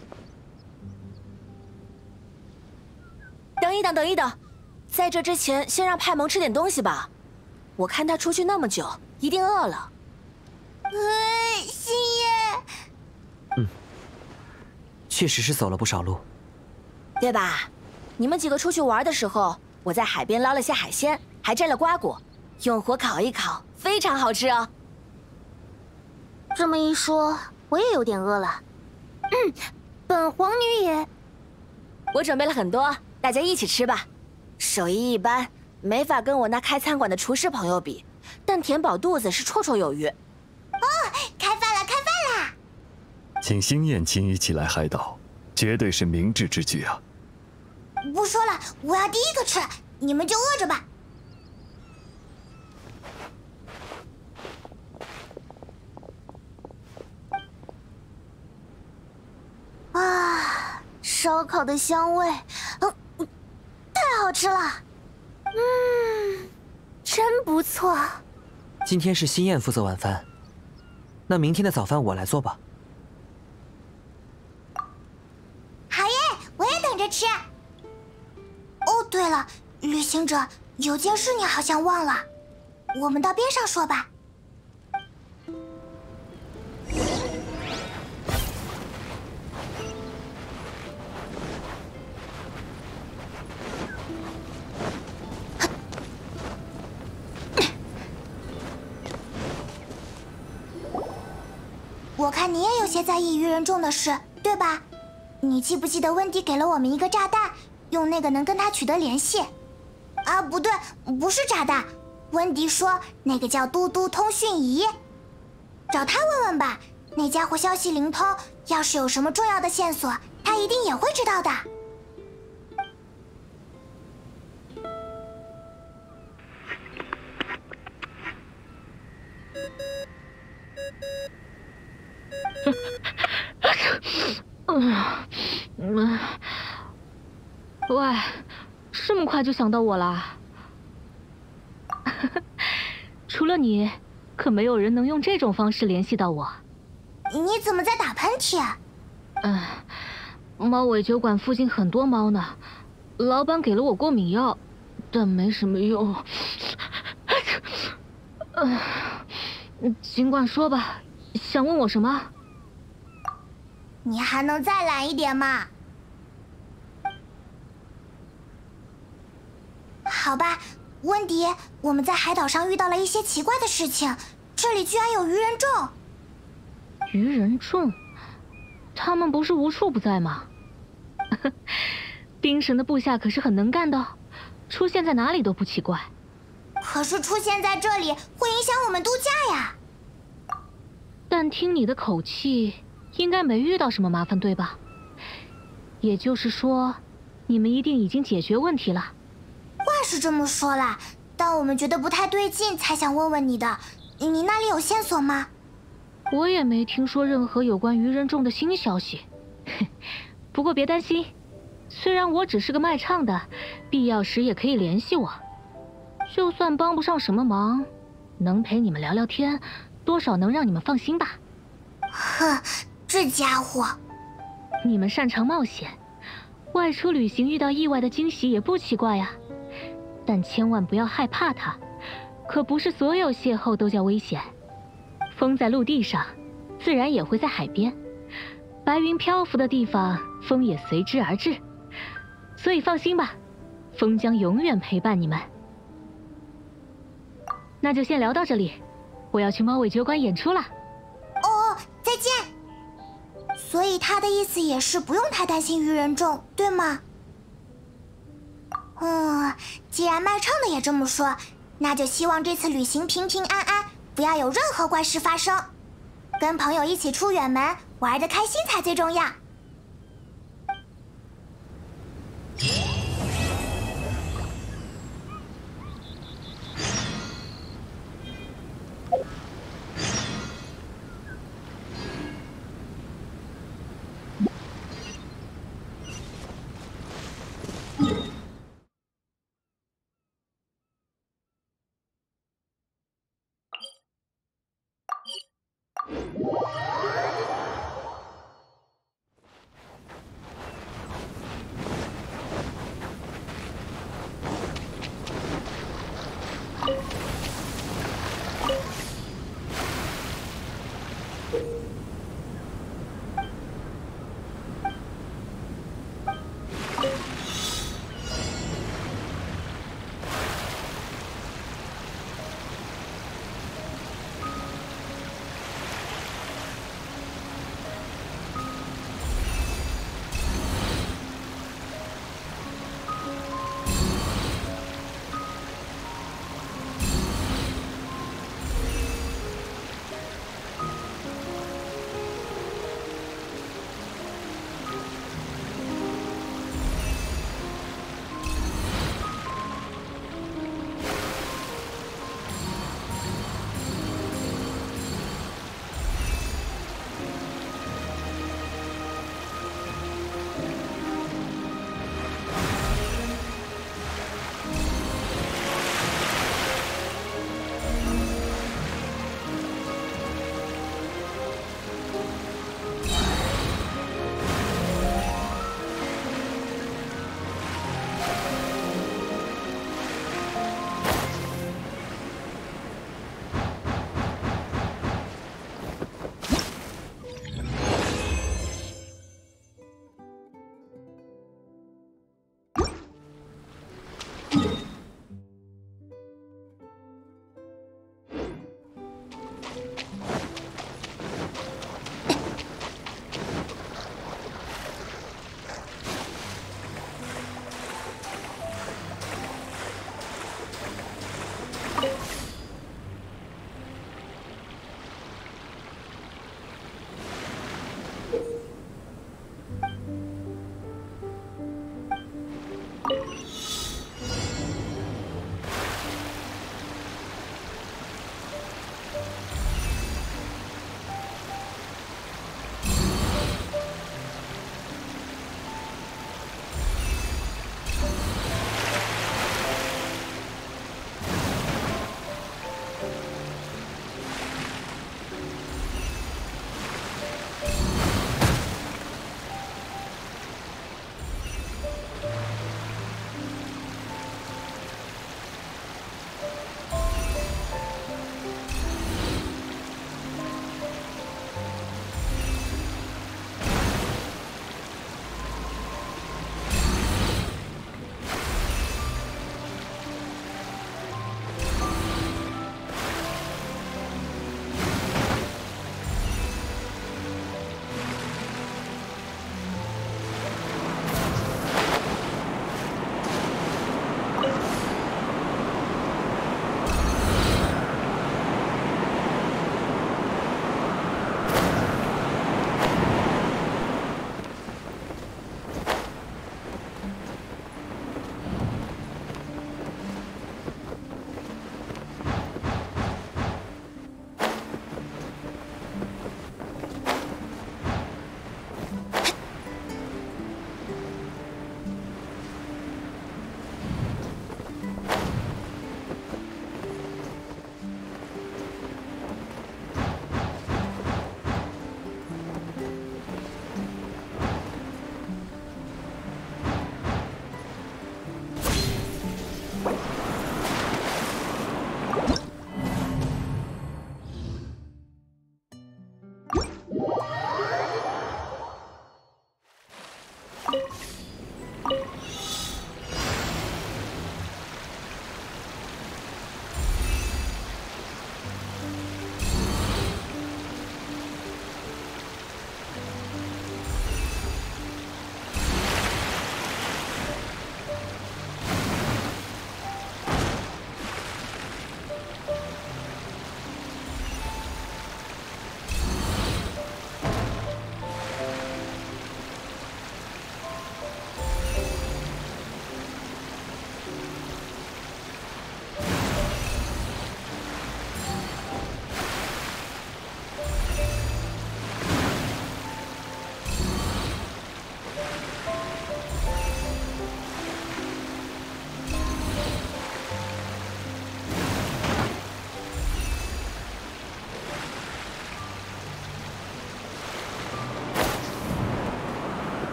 等一等，等一等，在这之前，先让派蒙吃点东西吧。我看他出去那么久，一定饿了。 星夜， 确实是走了不少路， 对吧？你们几个出去玩的时候，我在海边捞了些海鲜，还摘了瓜果，用火烤一烤，非常好吃哦。 这么一说，我也有点饿了。本皇女也。 我准备了很多，大家一起吃吧。手艺一般，没法跟我那开餐馆的厨师朋友比，但填饱肚子是绰绰有余。 哦，开饭了，开饭了！ 请星燕轻易起来海岛，绝对是明智之举啊！ 不说了，我要第一个吃，你们就饿着吧。 啊，烧烤的香味，太好吃了！真不错。 今天是新燕负责晚饭，那明天的早饭我来做吧。 好耶，我也等着吃。哦，对了，旅行者，有件事你好像忘了，我们到边上说吧。我看你也有些在意愚人众的事，对吧？你记不记得温迪给了我们一个炸弹，用那个能跟他取得联系？啊，不对，不是炸弹。温迪说那个叫嘟嘟通讯仪，找他问问吧。那家伙消息灵通，要是有什么重要的线索，他一定也会知道的。 喂，这么快就想到我啦？除了你，可没有人能用这种方式联系到我。 你怎么在打喷嚏？ 猫尾酒馆附近很多猫呢，老板给了我过敏药，但没什么用。尽管说吧，想问我什么？ 你还能再懒一点吗？好吧，温迪，我们在海岛上遇到了一些奇怪的事情，这里居然有愚人众。 愚人众？他们不是无处不在吗？冰神的部下可是很能干的，出现在哪里都不奇怪。 可是出现在这里会影响我们度假呀。 但听你的口气，应该没遇到什么麻烦，对吧？也就是说，你们一定已经解决问题了。 话是这么说啦，但我们觉得不太对劲，才想问问你的。你那里有线索吗？ 我也没听说任何有关愚人众的新消息。不过别担心，虽然我只是个卖唱的，必要时也可以联系我。就算帮不上什么忙，能陪你们聊聊天，多少能让你们放心吧。 哼，这家伙！ 你们擅长冒险，外出旅行遇到意外的惊喜也不奇怪呀。但千万不要害怕它，可不是所有邂逅都叫危险。风在陆地上，自然也会在海边。白云漂浮的地方，风也随之而至。所以放心吧，风将永远陪伴你们。那就先聊到这里，我要去猫尾酒馆演出了。 哦，再见。所以他的意思也是不用太担心愚人众，对吗？既然卖唱的也这么说，那就希望这次旅行平平安安，不要有任何怪事发生。跟朋友一起出远门，玩得开心才最重要。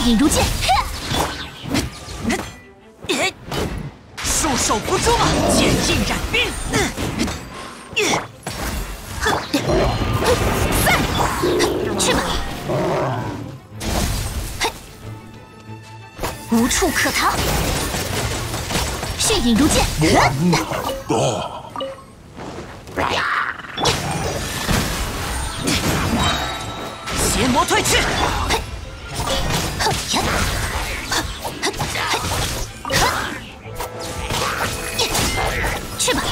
影如剑， 束手无捉，剑尽染冰。 去吧，无处可逃。血影如剑， 邪魔退去。 去吧，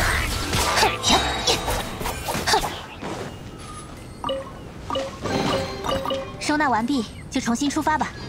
收纳完毕，就重新出发吧。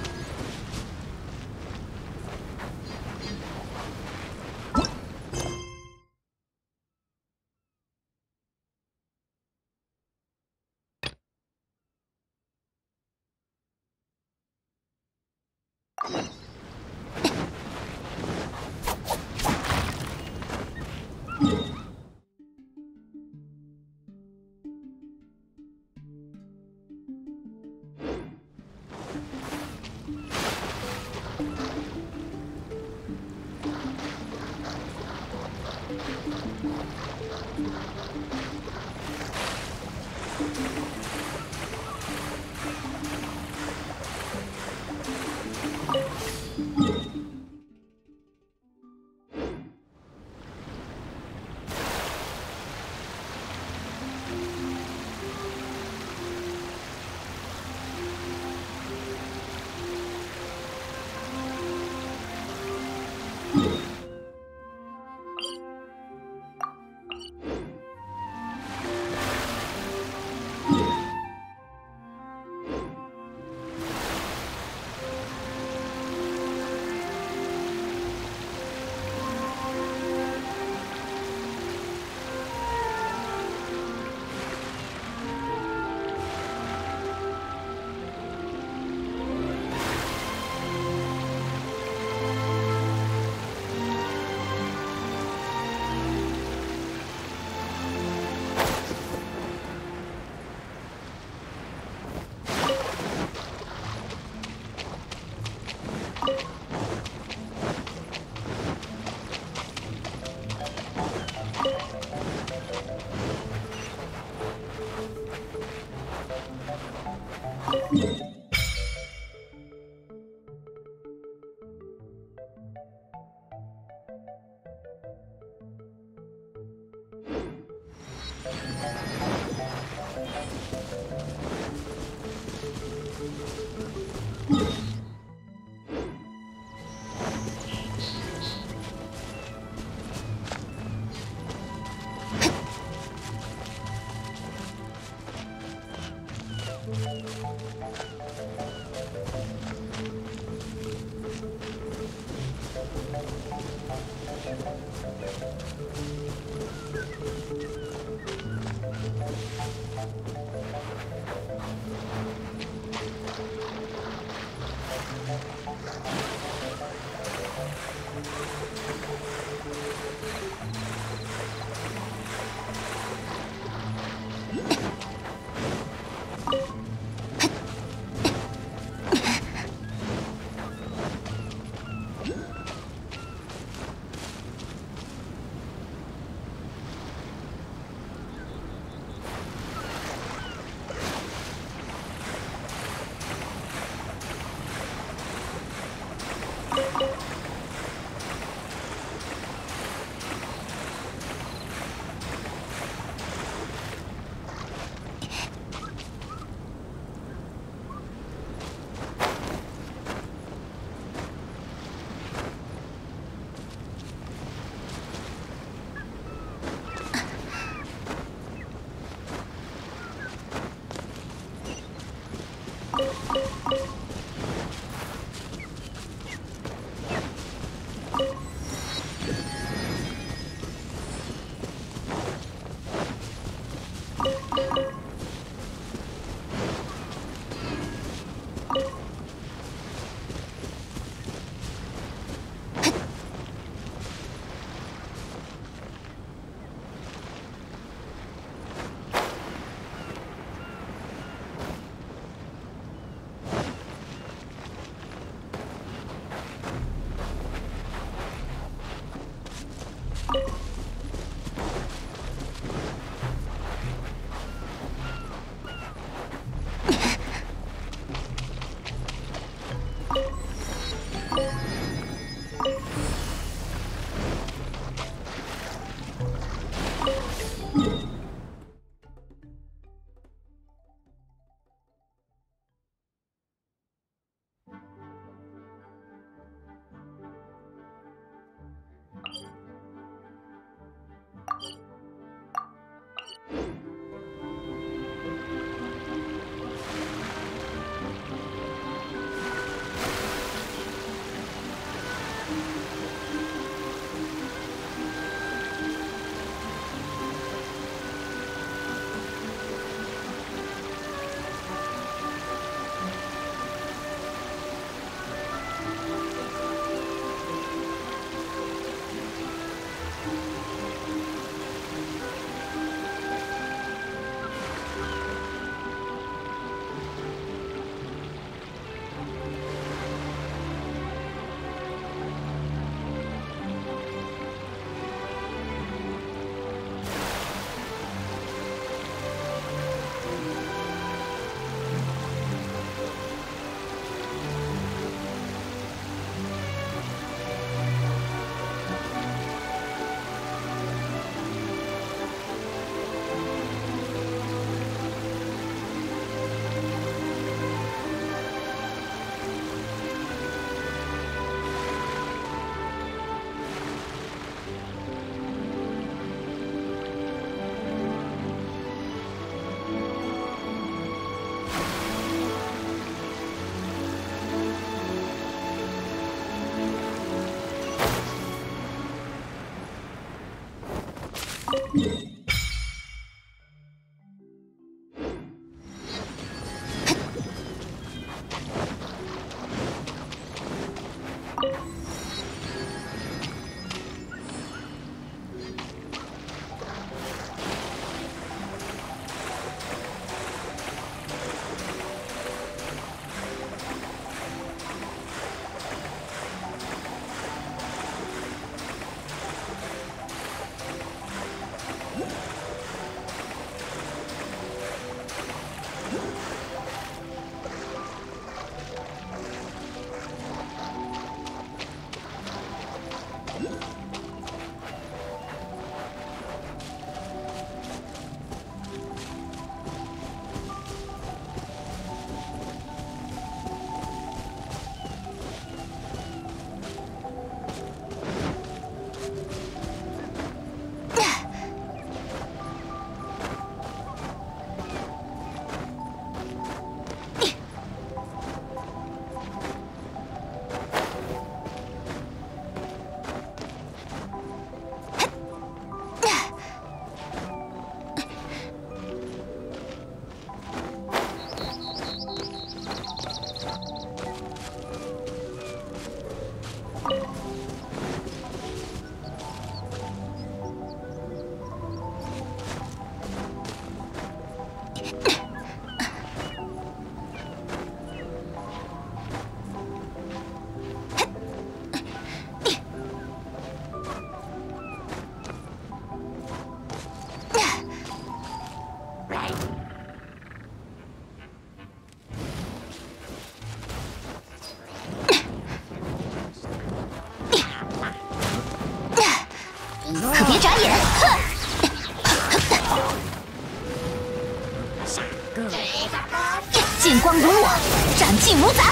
剑光如落，斩尽无杂。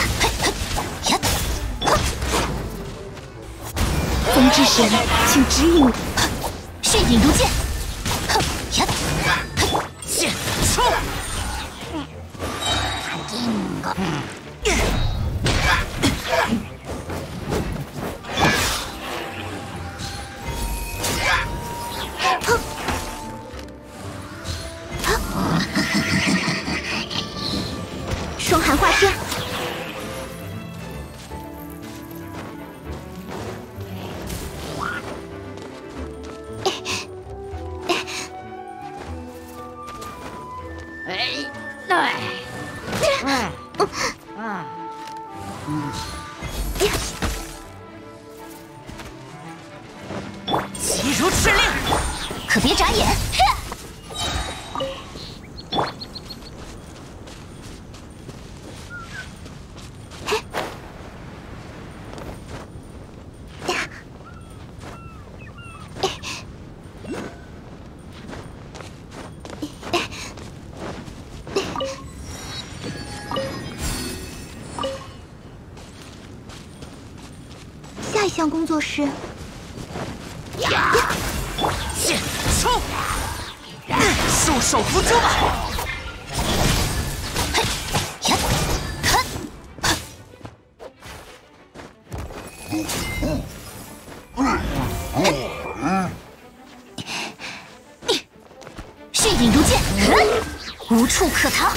风之神，请指引我。血影如剑。 剑出！ 双寒化天。 急如敕令， 可别眨眼。 下一项工作是剑出！束手无捉吧！ 血影如剑，无处可逃。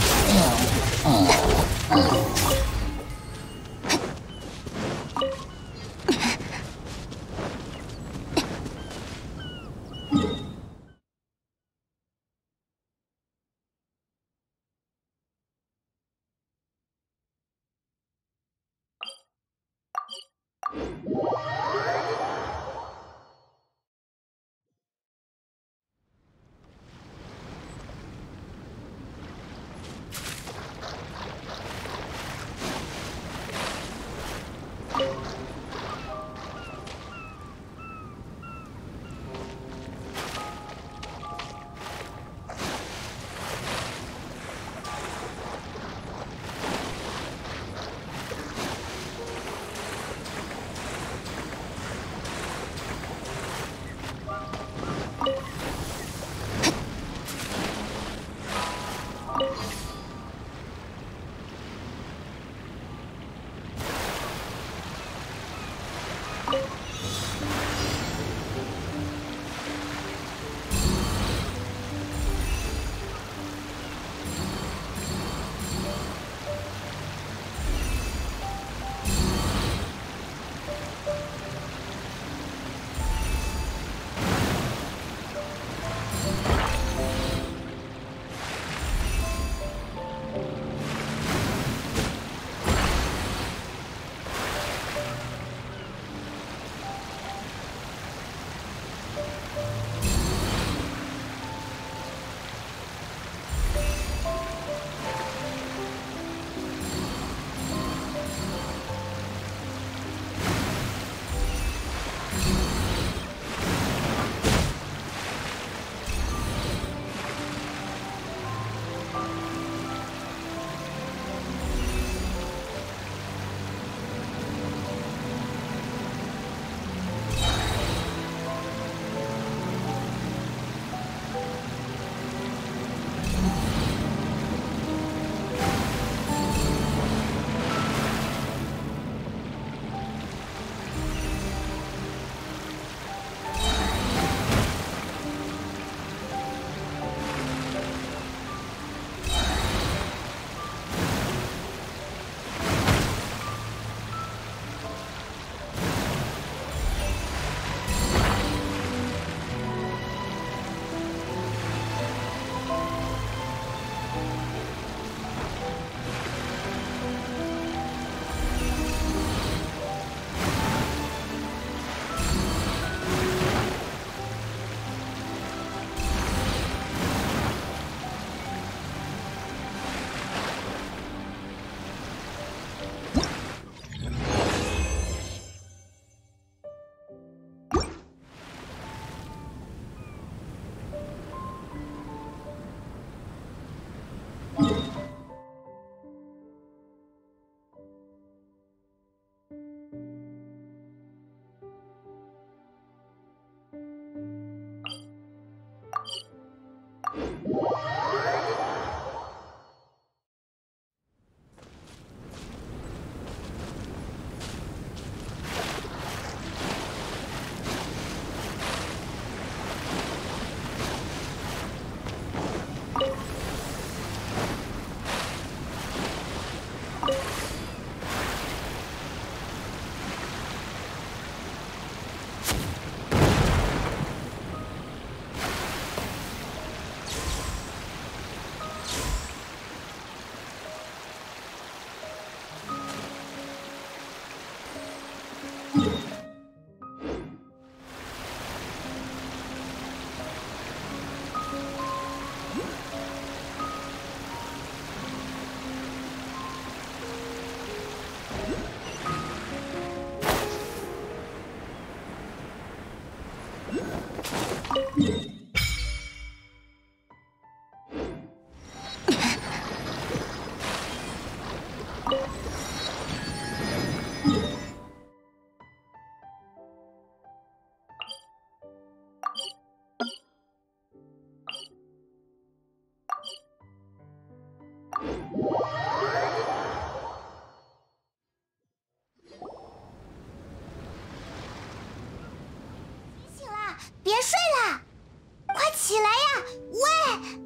醒了，别睡了，快起来呀！喂，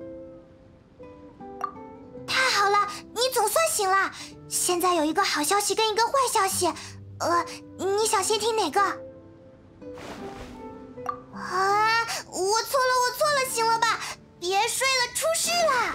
太好了，你总算醒了。现在有一个好消息跟一个坏消息，你想先听哪个？啊，我错了，醒了吧，别睡了，出事了。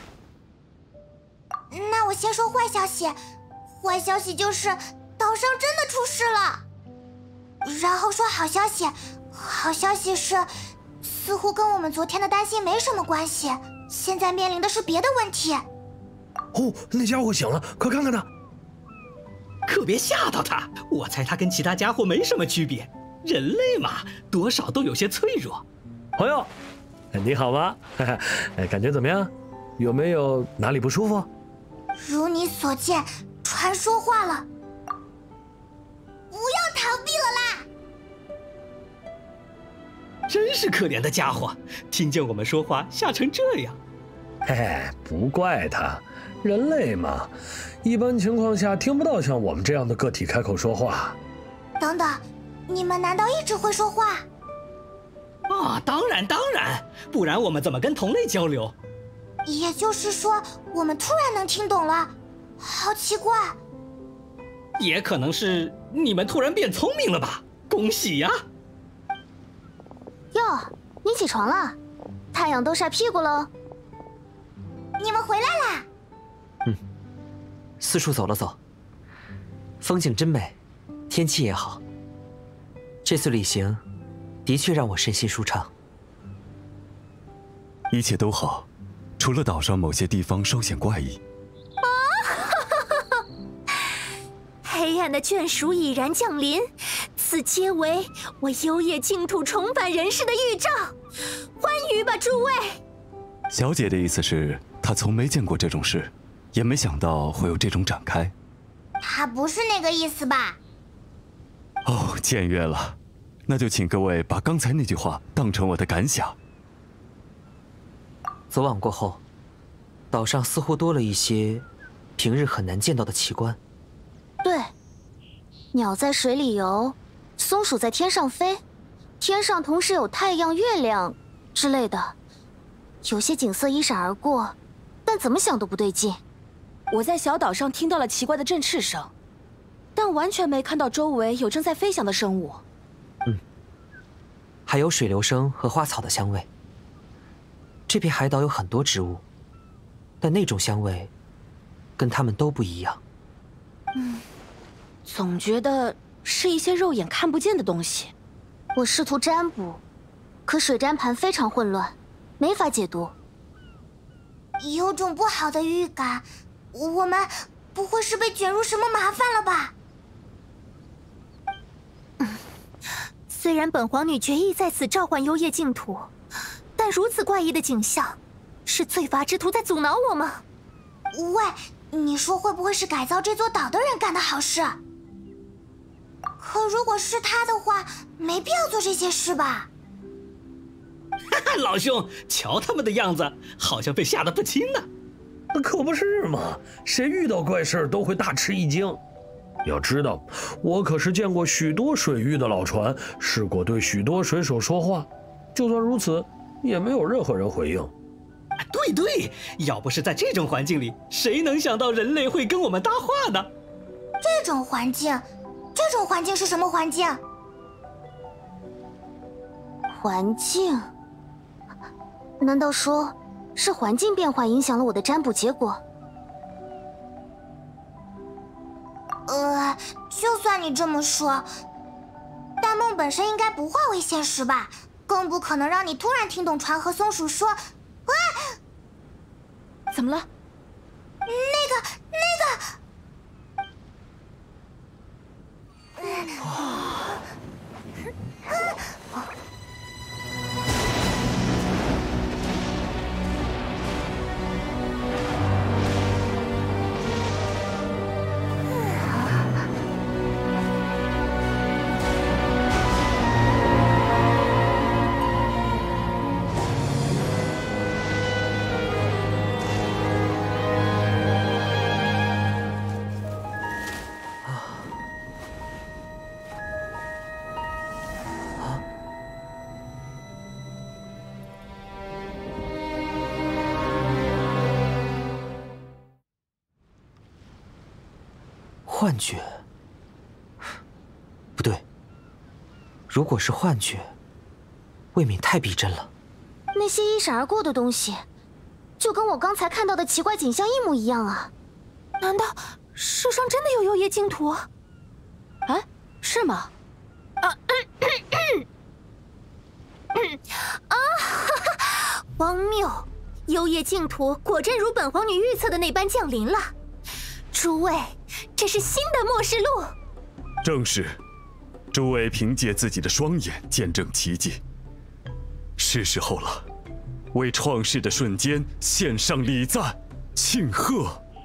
那我先说坏消息，坏消息就是岛上真的出事了。然后说好消息，好消息是，似乎跟我们昨天的担心没什么关系，现在面临的是别的问题。 哦，那家伙醒了，快看看他！ 可别吓到他，我猜他跟其他家伙没什么区别，人类嘛，多少都有些脆弱。 朋友，你好吗？感觉怎么样？有没有哪里不舒服？ 如你所见，船说话了，不要逃避了啦！ 真是可怜的家伙，听见我们说话吓成这样。 嘿嘿，不怪他，人类嘛，一般情况下听不到像我们这样的个体开口说话。 等等，你们难道一直会说话？ 啊，当然，不然我们怎么跟同类交流？ 也就是说，我们突然能听懂了，好奇怪。 也可能是你们突然变聪明了吧？恭喜呀！ 哟，你起床了，太阳都晒屁股喽。 你们回来啦！ 四处走了走，风景真美，天气也好。这次旅行的确让我身心舒畅。 一切都好，除了岛上某些地方稍显怪异。 黑暗的眷属已然降临，此皆为我幽夜净土重返人世的预兆。欢愉吧，诸位！ 小姐的意思是，她从没见过这种事，也没想到会有这种展开。 他不是那个意思吧？ 哦，僭越了，那就请各位把刚才那句话当成我的感想。 昨晚过后，岛上似乎多了一些平日很难见到的奇观。 对，鸟在水里游，松鼠在天上飞，天上同时有太阳、月亮之类的，有些景色一闪而过，但怎么想都不对劲。 我在小岛上听到了奇怪的振翅声，但完全没看到周围有正在飞翔的生物。 还有水流声和花草的香味。这片海岛有很多植物，但那种香味跟它们都不一样。 总觉得是一些肉眼看不见的东西。 我试图占卜，可水占盘非常混乱，没法解读。 有种不好的预感，我们不会是被卷入什么麻烦了吧？ 虽然本皇女决意在此召唤幽夜净土，但如此怪异的景象，是罪罚之徒在阻挠我吗？ 喂，你说会不会是改造这座岛的人干的好事？可如果是他的话，没必要做这些事吧？ 哈哈，老兄，瞧他们的样子，好像被吓得不轻呢。 可不是嘛，谁遇到怪事都会大吃一惊。要知道，我可是见过许多水域的老船，试过对许多水手说话，就算如此，也没有任何人回应。 对，要不是在这种环境里，谁能想到人类会跟我们搭话呢？ 这种环境是什么环境？ 环境？难道说是环境变化影响了我的占卜结果？ 就算你这么说，但梦本身应该不化为现实吧？更不可能让你突然听懂船和松鼠说：“喂， 怎么了？ 幻觉？不对，如果是幻觉，未免太逼真了。 那些一闪而过的东西，就跟我刚才看到的奇怪景象一模一样啊！ 难道世上真的有幽夜净土？ 啊，是吗？ 荒谬！幽夜净土果真如本皇女预测的那般降临了。诸位，这是新的末世录。 正是，诸位凭借自己的双眼见证奇迹。是时候了，为创世的瞬间献上礼赞，庆贺！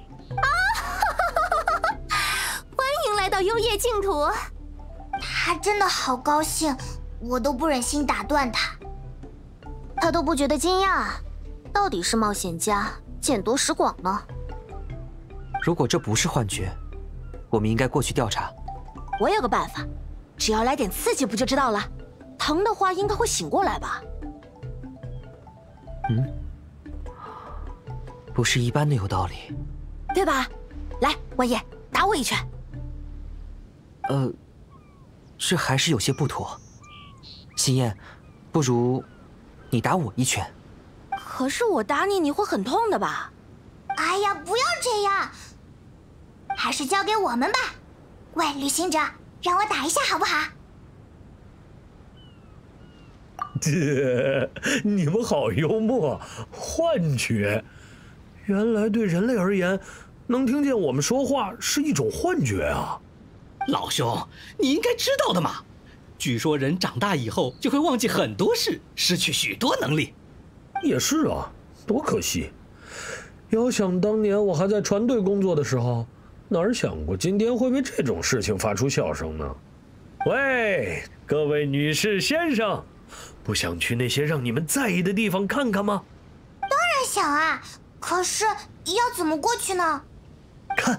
欢迎来到幽夜净土。 他真的好高兴，我都不忍心打断他。 他都不觉得惊讶，到底是冒险家见多识广呢。 如果这不是幻觉，我们应该过去调查。 我有个办法，只要来点刺激不就知道了。疼的话应该会醒过来吧？ 不是一般的有道理， 对吧？来，万叶，打我一拳。 这还是有些不妥。心燕，不如你打我一拳。 可是我打你，你会很痛的吧？ 哎呀，不要这样，还是交给我们吧。喂，旅行者，让我打一下好不好？ 你们好幽默！幻觉，原来对人类而言，能听见我们说话是一种幻觉啊！ 老兄，你应该知道的嘛。据说人长大以后就会忘记很多事，失去许多能力。 也是啊，多可惜！遥想当年我还在船队工作的时候，哪儿想过今天会为这种事情发出笑声呢？喂，各位女士先生，不想去那些让你们在意的地方看看吗？ 当然想啊，可是要怎么过去呢？ 看，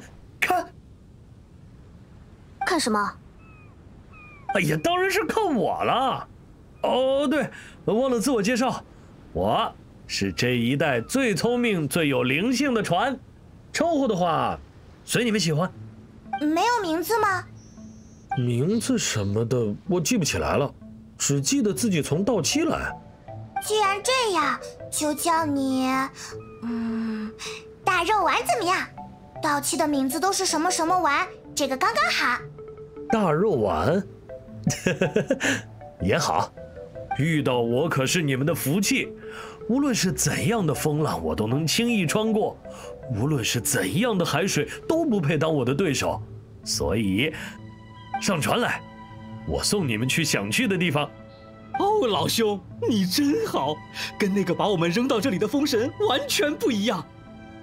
看什么？ 哎呀，当然是看我了。哦，对，忘了自我介绍，我是这一代最聪明、最有灵性的船。称呼的话，随你们喜欢。 没有名字吗？ 名字什么的我记不起来了，只记得自己从稻期来。 既然这样，就叫你，大肉丸怎么样？稻期的名字都是什么什么丸，这个刚刚好。 大肉丸，也好。遇到我可是你们的福气，无论是怎样的风浪，我都能轻易穿过；无论是怎样的海水，都不配当我的对手。所以，上船来，我送你们去想去的地方。 哦，老兄，你真好，跟那个把我们扔到这里的风神完全不一样。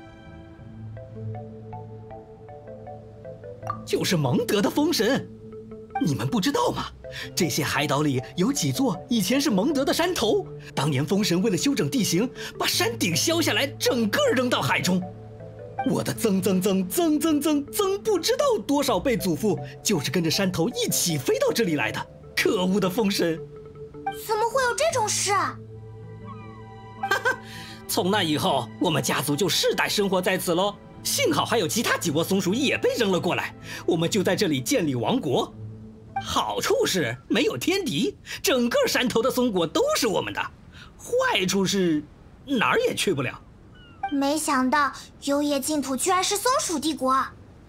就是蒙德的风神，你们不知道吗？这些海岛里有几座以前是蒙德的山头，当年风神为了修整地形，把山顶削下来，整个扔到海中。我的曾不知道多少辈祖父就是跟着山头一起飞到这里来的。可恶的风神！ 怎么会有这种事？ 哈哈，从那以后，我们家族就世代生活在此喽。幸好还有其他几窝松鼠也被扔了过来，我们就在这里建立王国。好处是没有天敌，整个山头的松果都是我们的；坏处是哪儿也去不了。 没想到幽夜净土居然是松鼠帝国！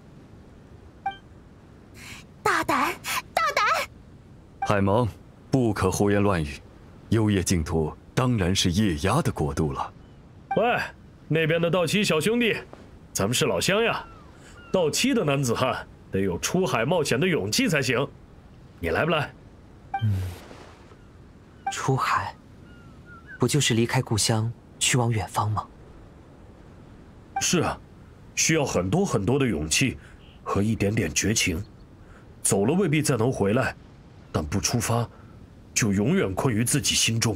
大胆！ 海芒，不可胡言乱语。幽夜净土当然是夜鸦的国度了。 喂， 那边的道七小兄弟，咱们是老乡呀。道七的男子汉得有出海冒险的勇气才行。你来不来？ 出海，不就是离开故乡，去往远方吗？ 是啊，需要很多很多的勇气和一点点绝情。走了未必再能回来，但不出发，就永远困于自己心中。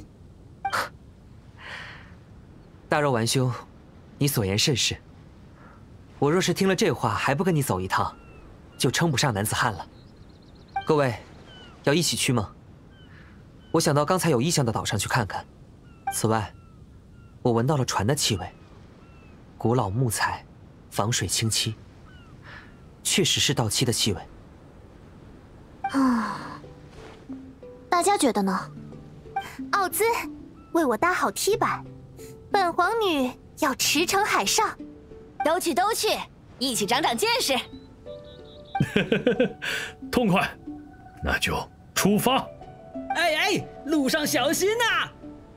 大肉丸兄，你所言甚是。我若是听了这话还不跟你走一趟，就称不上男子汉了。各位，要一起去吗？我想到刚才有异象的岛上去看看。此外，我闻到了船的气味，古老木材，防水清漆，确实是道七的气味。 大家觉得呢？ 奥兹，为我搭好梯板，本皇女要驰骋海上。 都去都去，一起长长见识。 痛快，那就出发。 哎哎，路上小心呐！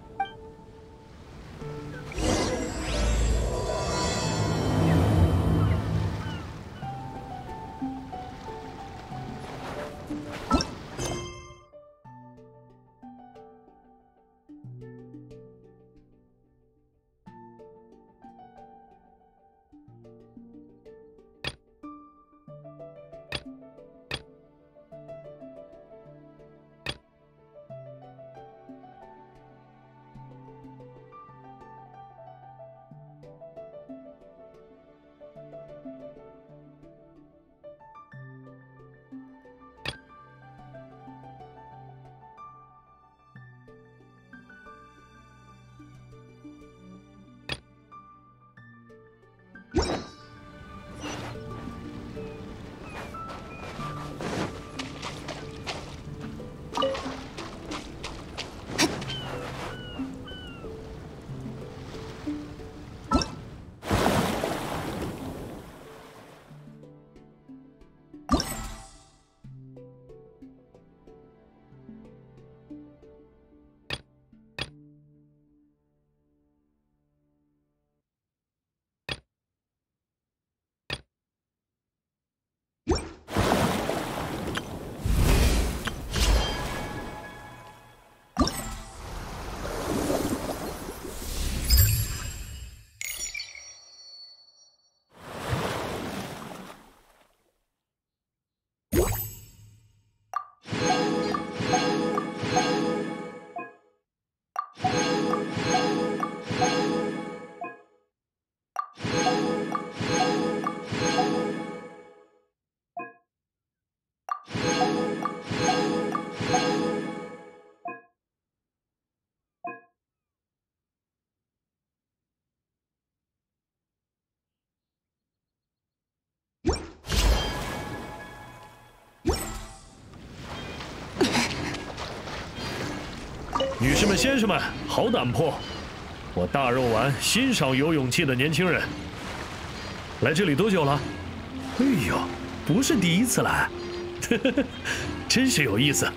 女士们、先生们，好胆魄！我大肉丸欣赏有勇气的年轻人。来这里多久了？哎呦，不是第一次来，真是有意思。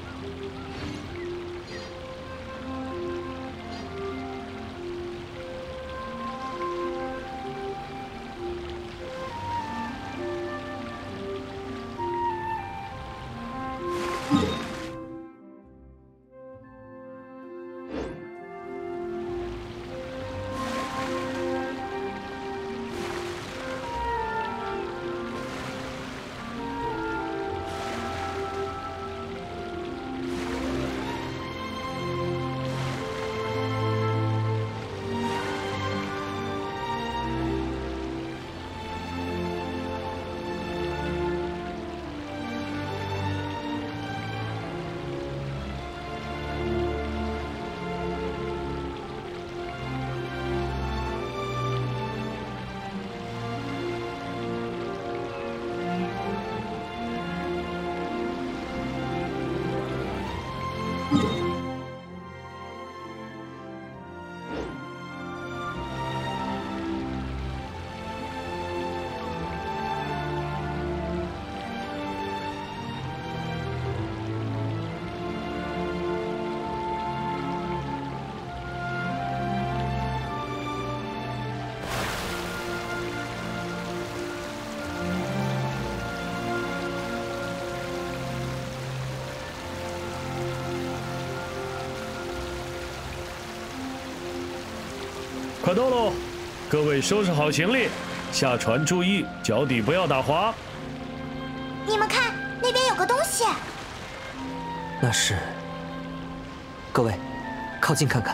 快到喽！各位收拾好行李，下船注意脚底不要打滑。 你们看，那边有个东西。 那是……各位，靠近看看。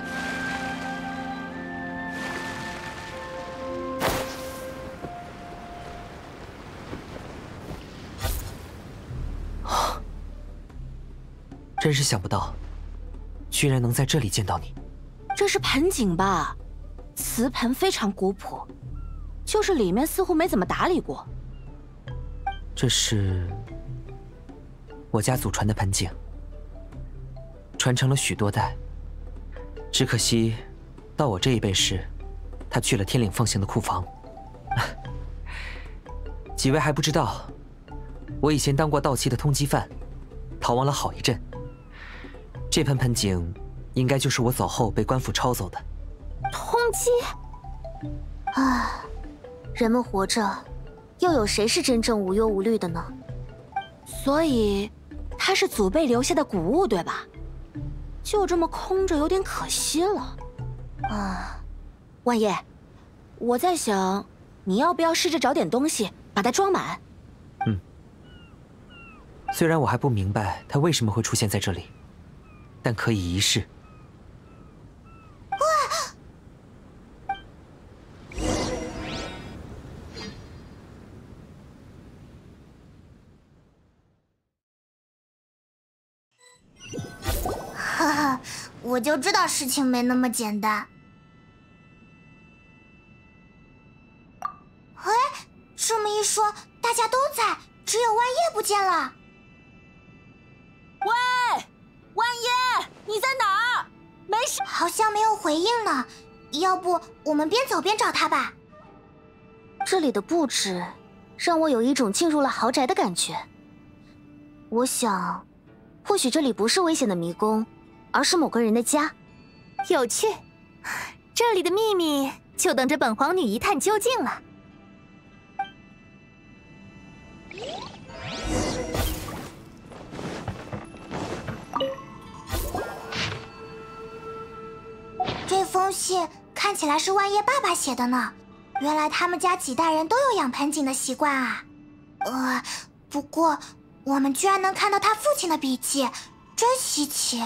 真是想不到，居然能在这里见到你。 这是盆景吧？瓷盆非常古朴，就是里面似乎没怎么打理过。 这是我家祖传的盆景，传承了许多代。只可惜，到我这一辈时，它去了天岭奉行的库房。几位还不知道，我以前当过盗窃的通缉犯，逃亡了好一阵。这盆盆景，应该就是我走后被官府抄走的。 通缉？啊，人们活着，又有谁是真正无忧无虑的呢？ 所以，它是祖辈留下的古物，对吧？就这么空着，有点可惜了。啊，万叶，我在想，你要不要试着找点东西把它装满？ 虽然我还不明白它为什么会出现在这里，但可以一试。 哈哈，我就知道事情没那么简单。哎，这么一说，大家都在，只有万叶不见了。 喂，万叶，你在哪儿？没事。 好像没有回应呢，要不我们边走边找他吧。 这里的布置让我有一种进入了豪宅的感觉。我想，或许这里不是危险的迷宫，而是某个人的家。 有趣，这里的秘密就等着本皇女一探究竟了。 这封信看起来是万叶爸爸写的呢，原来他们家几代人都有养盆景的习惯啊。不过我们居然能看到他父亲的笔记，真稀奇。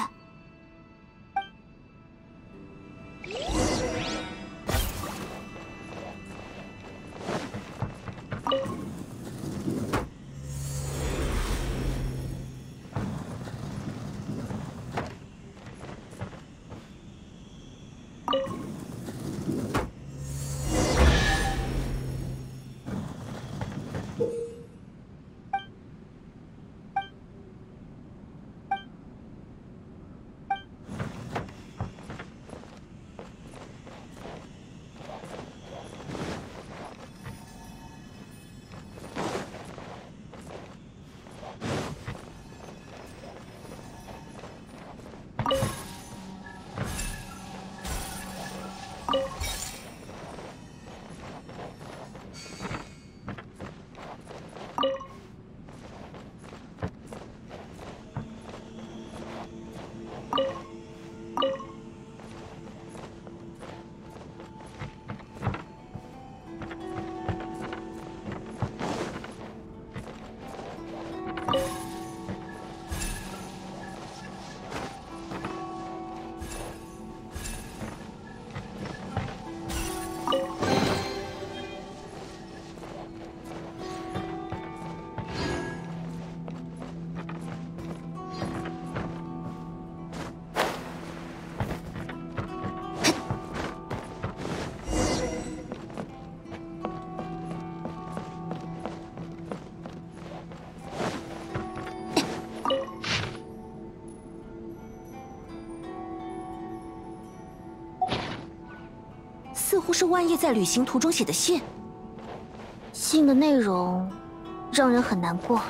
似乎是万叶在旅行途中写的信。 信的内容让人很难过。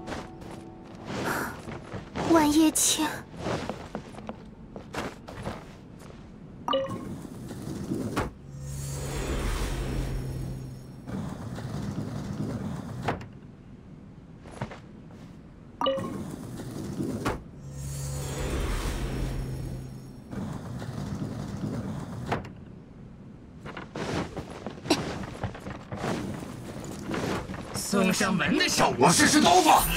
万叶青， 送上门的手，我试试刀法。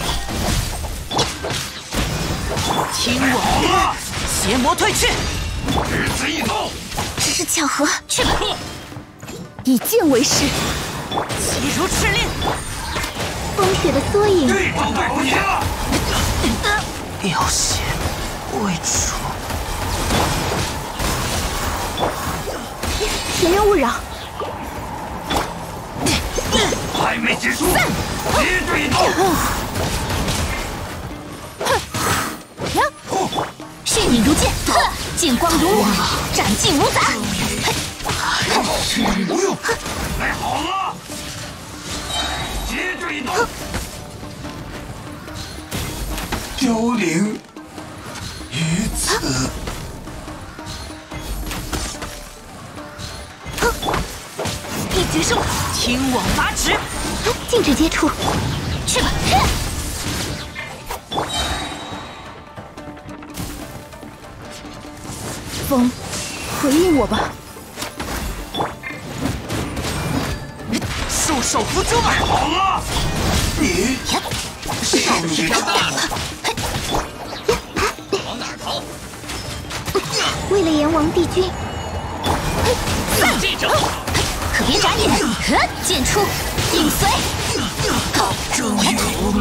听我，邪魔退去， 只此一刀。 只是巧合，去吧。 以剑为师， 急如赤令。 风雪的缩影。 对方对不起了。 有血未出。 前缘勿扰。 还没结束，接对刀。 迅影如剑，剑光如我，斩尽无杂。 不用，来好了，接对刀。凋零于此。 一决胜，天网拔指， 禁止接触。 去吧。 风，回应我吧。 束手无策。 太好了，你上去飘大了，往哪儿逃？ 为了阎王帝君。 这招可别眨眼，剑出，影随。 终于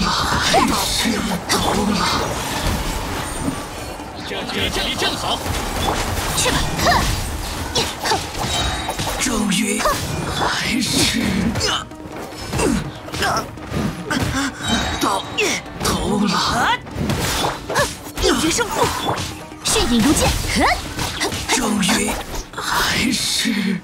投了， 这里正好。 去吧。 终于还是投了， 一决胜负，迅影如剑。 终于还是。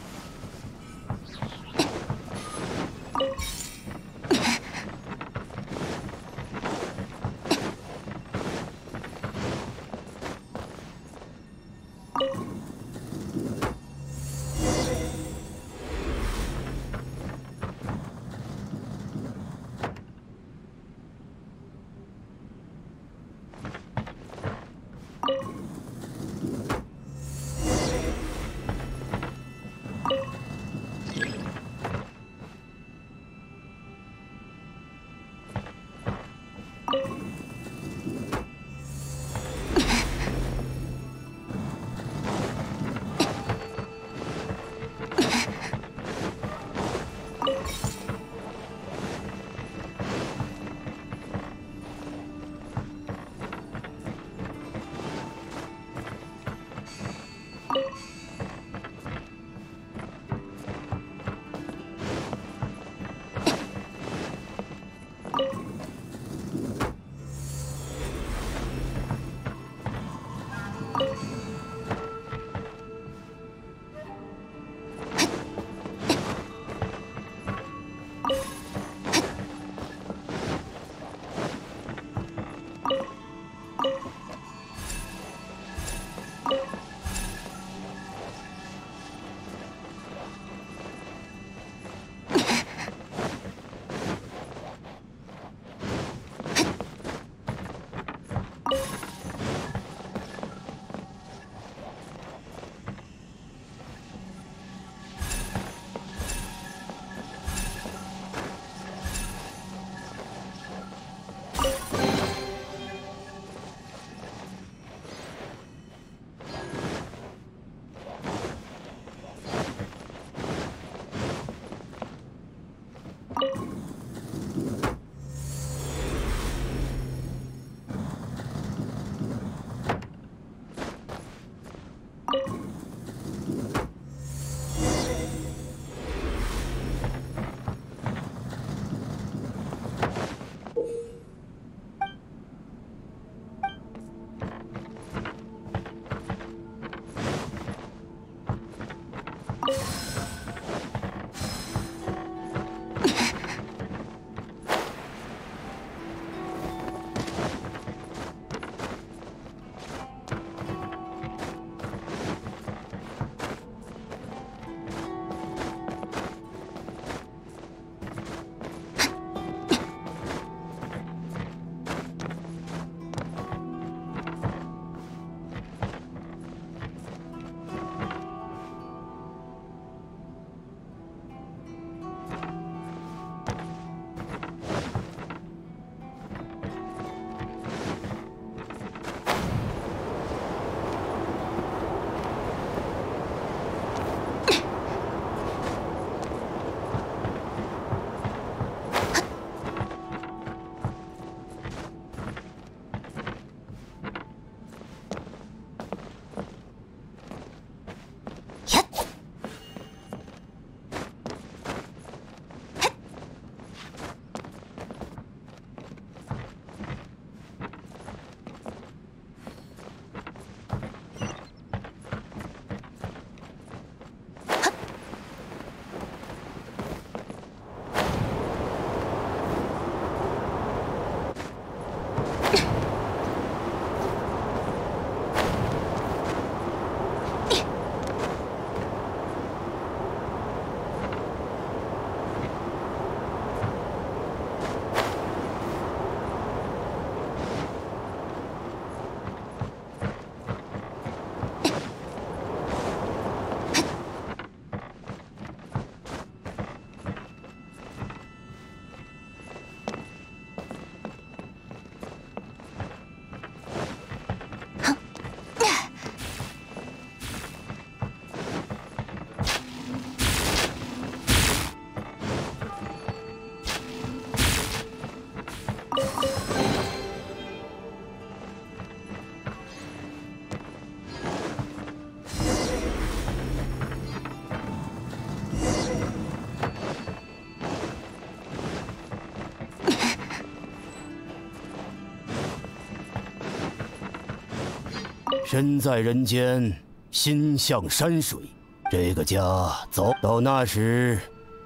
身在人间，心向山水。这个家，走到那时。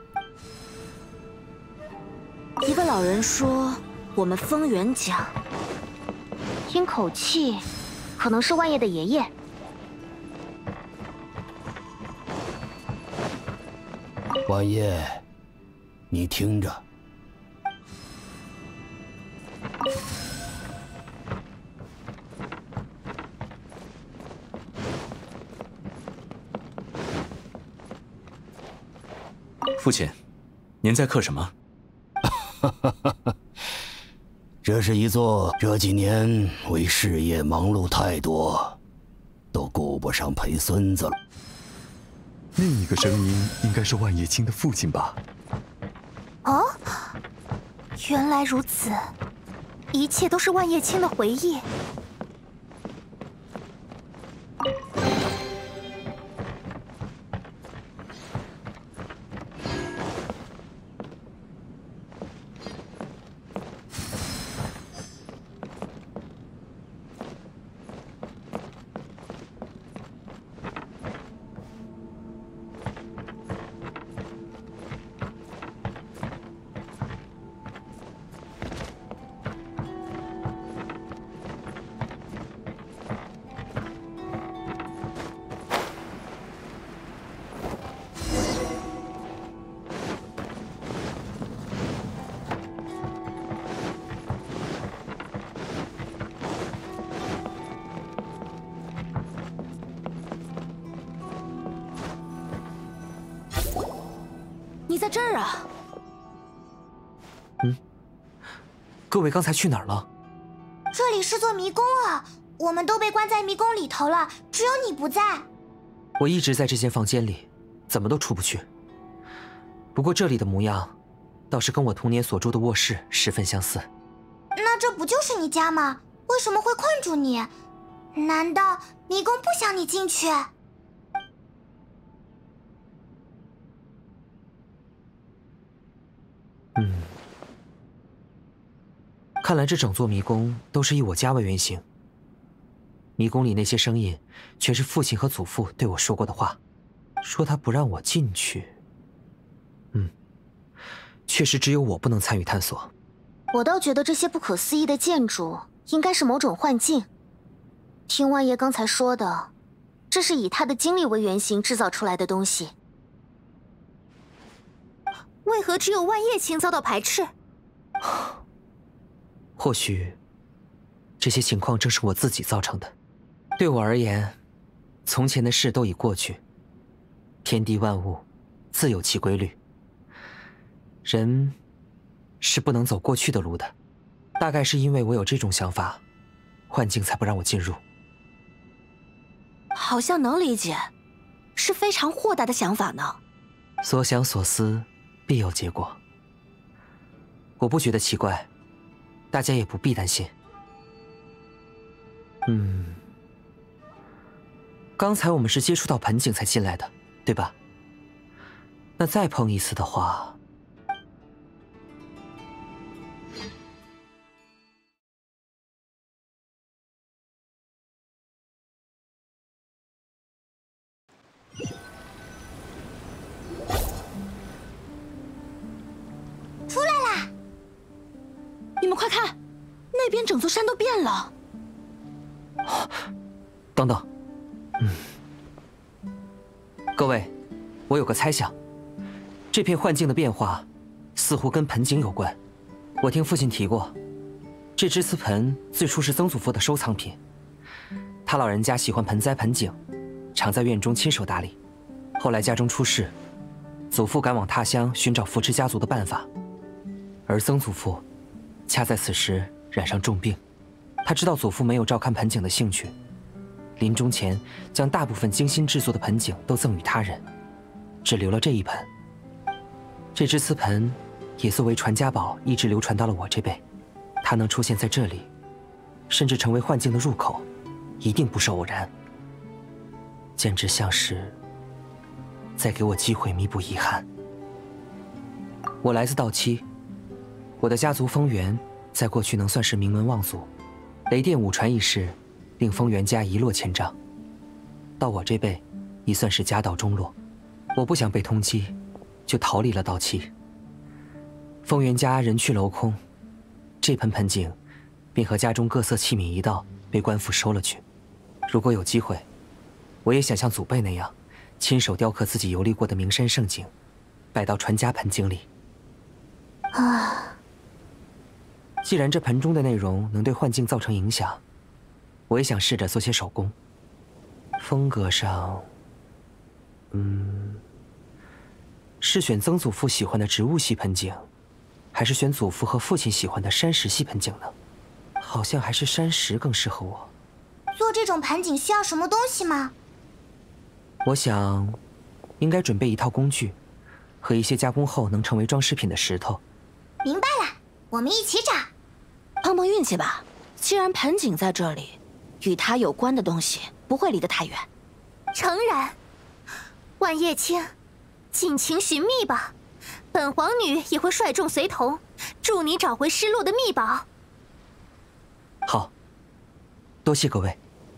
一个老人说，我们丰源家。听口气，可能是万叶的爷爷。 万叶，你听着。 父亲，您在刻什么？ 这是一座这几年为事业忙碌太多，都顾不上陪孙子了。 另一个声音应该是万叶青的父亲吧？ 哦，原来如此，一切都是万叶青的回忆。 你在这儿啊？ 各位刚才去哪儿了？ 这里是座迷宫啊，我们都被关在迷宫里头了，只有你不在。 我一直在这间房间里，怎么都出不去。不过这里的模样，倒是跟我童年所住的卧室十分相似。 那这不就是你家吗？为什么会困住你？难道迷宫不想你进去？ 看来这整座迷宫都是以我家为原型。迷宫里那些声音，全是父亲和祖父对我说过的话，说他不让我进去。确实只有我不能参与探索。 我倒觉得这些不可思议的建筑应该是某种幻境。听万叶刚才说的，这是以他的经历为原型制造出来的东西。 为何只有万叶青遭到排斥？ 或许，这些情况正是我自己造成的。对我而言，从前的事都已过去，天地万物自有其规律。人是不能走过去的路的。大概是因为我有这种想法，幻境才不让我进入。 好像能理解，是非常豁达的想法呢。 所想所思，必有结果。我不觉得奇怪。大家也不必担心。刚才我们是接触到盆景才进来的，对吧？那再碰一次的话， 出来啦！ 你们快看，那边整座山都变了。 等等，各位，我有个猜想，这片幻境的变化似乎跟盆景有关。我听父亲提过，这只瓷盆最初是曾祖父的收藏品，他老人家喜欢盆栽盆景，常在院中亲手打理。后来家中出事，祖父赶往他乡寻找扶持家族的办法，而曾祖父恰在此时染上重病，他知道祖父没有照看盆景的兴趣，临终前将大部分精心制作的盆景都赠与他人，只留了这一盆。这只瓷盆也作为传家宝一直流传到了我这辈，它能出现在这里，甚至成为幻境的入口，一定不是偶然，简直像是在给我机会弥补遗憾。我来自稻期，我的家族丰源在过去能算是名门望族，雷电五传一世， 令风源家一落千丈。到我这辈，已算是家道中落。我不想被通缉，就逃离了盗妻。风源家人去楼空，这盆盆景便和家中各色器皿一道被官府收了去。如果有机会，我也想像祖辈那样，亲手雕刻自己游历过的名山胜景，摆到传家盆景里。 啊， 既然这盆中的内容能对幻境造成影响，我也想试着做些手工。风格上，是选曾祖父喜欢的植物系盆景，还是选祖父和父亲喜欢的山石系盆景呢？好像还是山石更适合我。 做这种盆景需要什么东西吗？ 我想，应该准备一套工具，和一些加工后能成为装饰品的石头。 明白了，我们一起找。 碰碰运气吧，既然盆景在这里，与它有关的东西不会离得太远。 诚然，万叶青，尽情寻觅吧，本皇女也会率众随同，助你找回失落的秘宝。 好，多谢各位。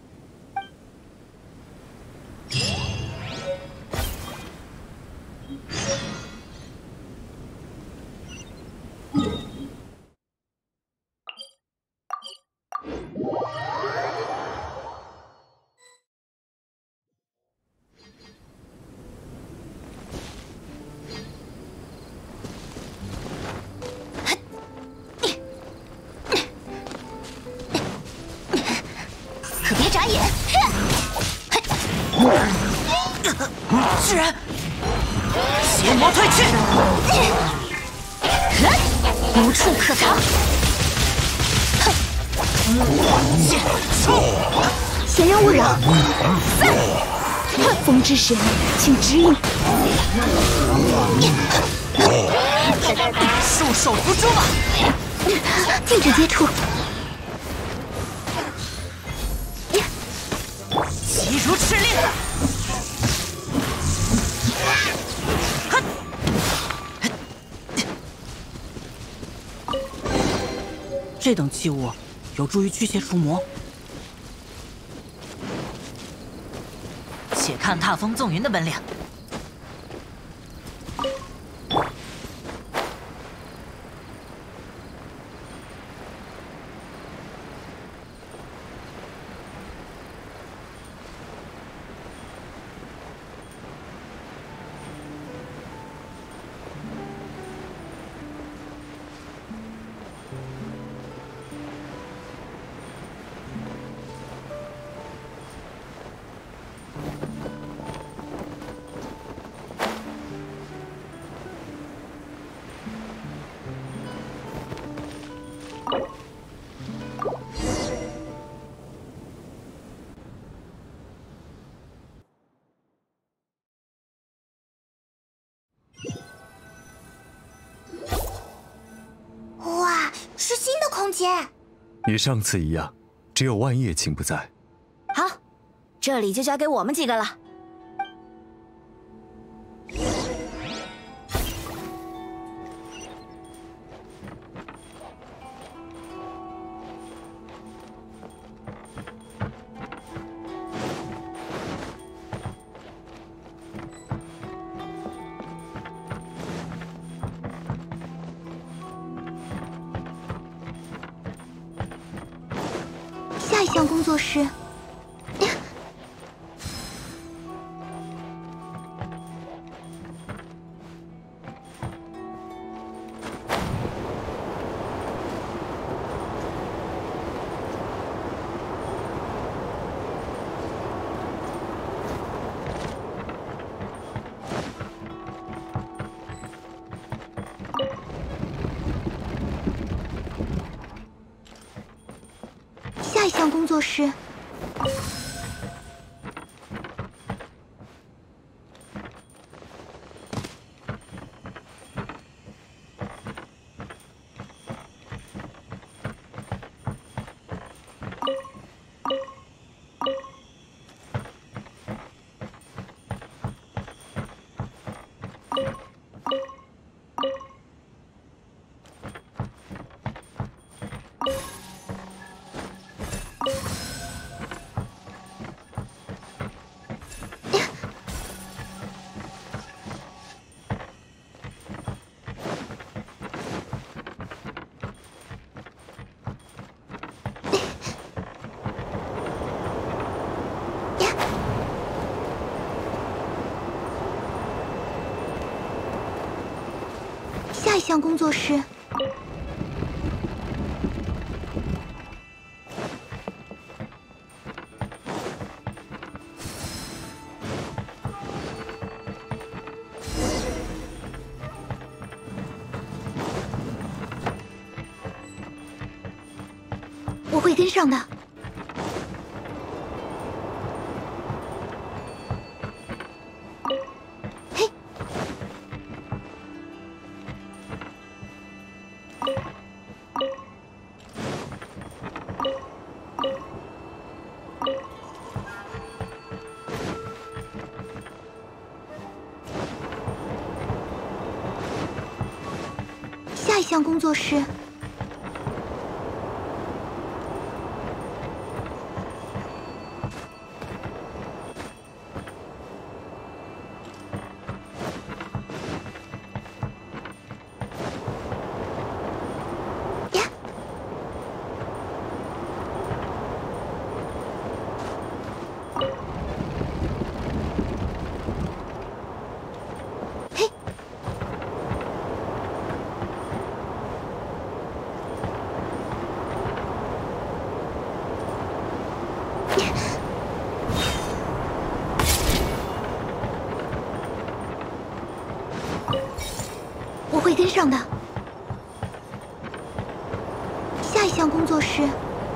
可别眨眼！ 是人，邪魔退去， 无处可逃。 闲人勿扰。风之神，请指引。 束手无捉吧！ 禁止接触。 急如赤令。这等器物有助于驱邪除魔。且看踏风纵云的本领。 哇，是新的空间。 与上次一样，只有万叶青不在。 好，这里就交给我们几个了。 下一项工作是。下一项工作是。 下一项工作是。我会跟上的。嘿，下一项工作是。我会跟上的。下一项工作是。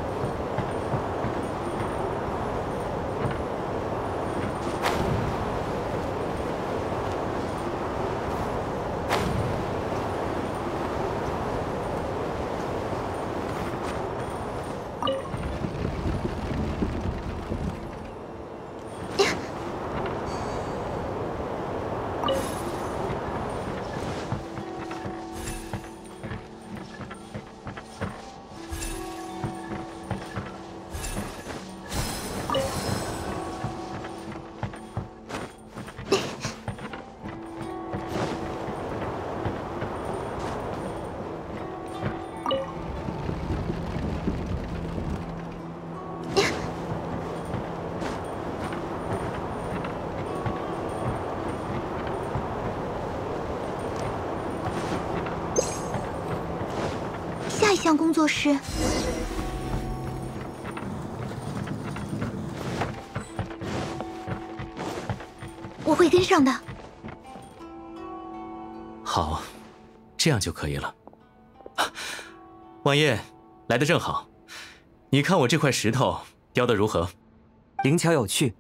下一项工作是。我会跟上的。 好，这样就可以了。晚夜，来得正好。你看我这块石头雕得如何？ 灵巧有趣。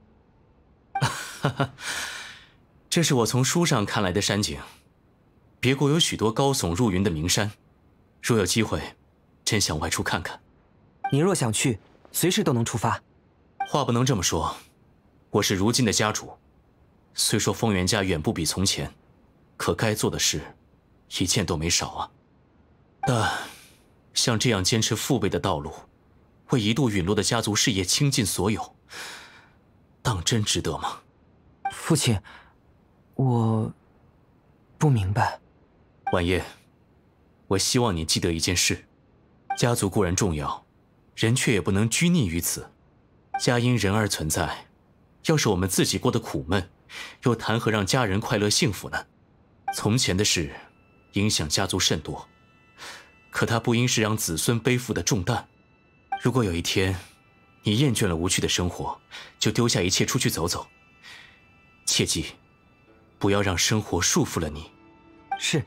这是我从书上看来的山景。别国有许多高耸入云的名山，若有机会，真想外出看看。 你若想去，随时都能出发。 话不能这么说，我是如今的家主。虽说风源家远不比从前，可该做的事，一件都没少啊。但像这样坚持父辈的道路，为一度陨落的家族事业倾尽所有，当真值得吗？ 父亲，我不明白。 晚夜，我希望你记得一件事：家族固然重要，人却也不能拘泥于此。家因人而存在，要是我们自己过得苦闷，又谈何让家人快乐幸福呢？从前的事，影响家族甚多，可它不应是让子孙背负的重担。如果有一天，你厌倦了无趣的生活，就丢下一切出去走走。切记，不要让生活束缚了你。 是。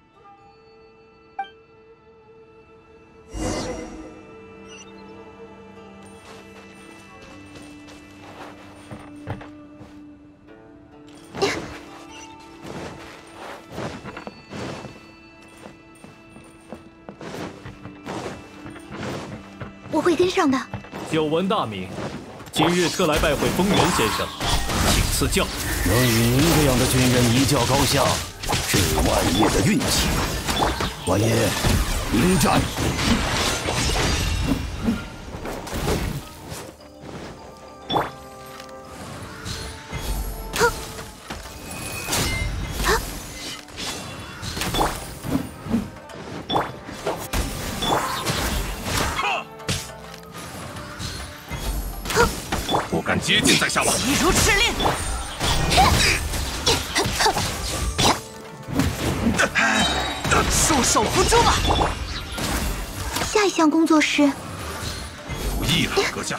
我会跟上的。 久闻大名，今日特来拜会风源先生，请赐教。 能与您这样的军人一较高下，是晚夜的运气。晚夜，迎战！ 不敢接近在下吧？ 一如赤令。 束手无策吧。 下一项工作是。 有意了，阁下。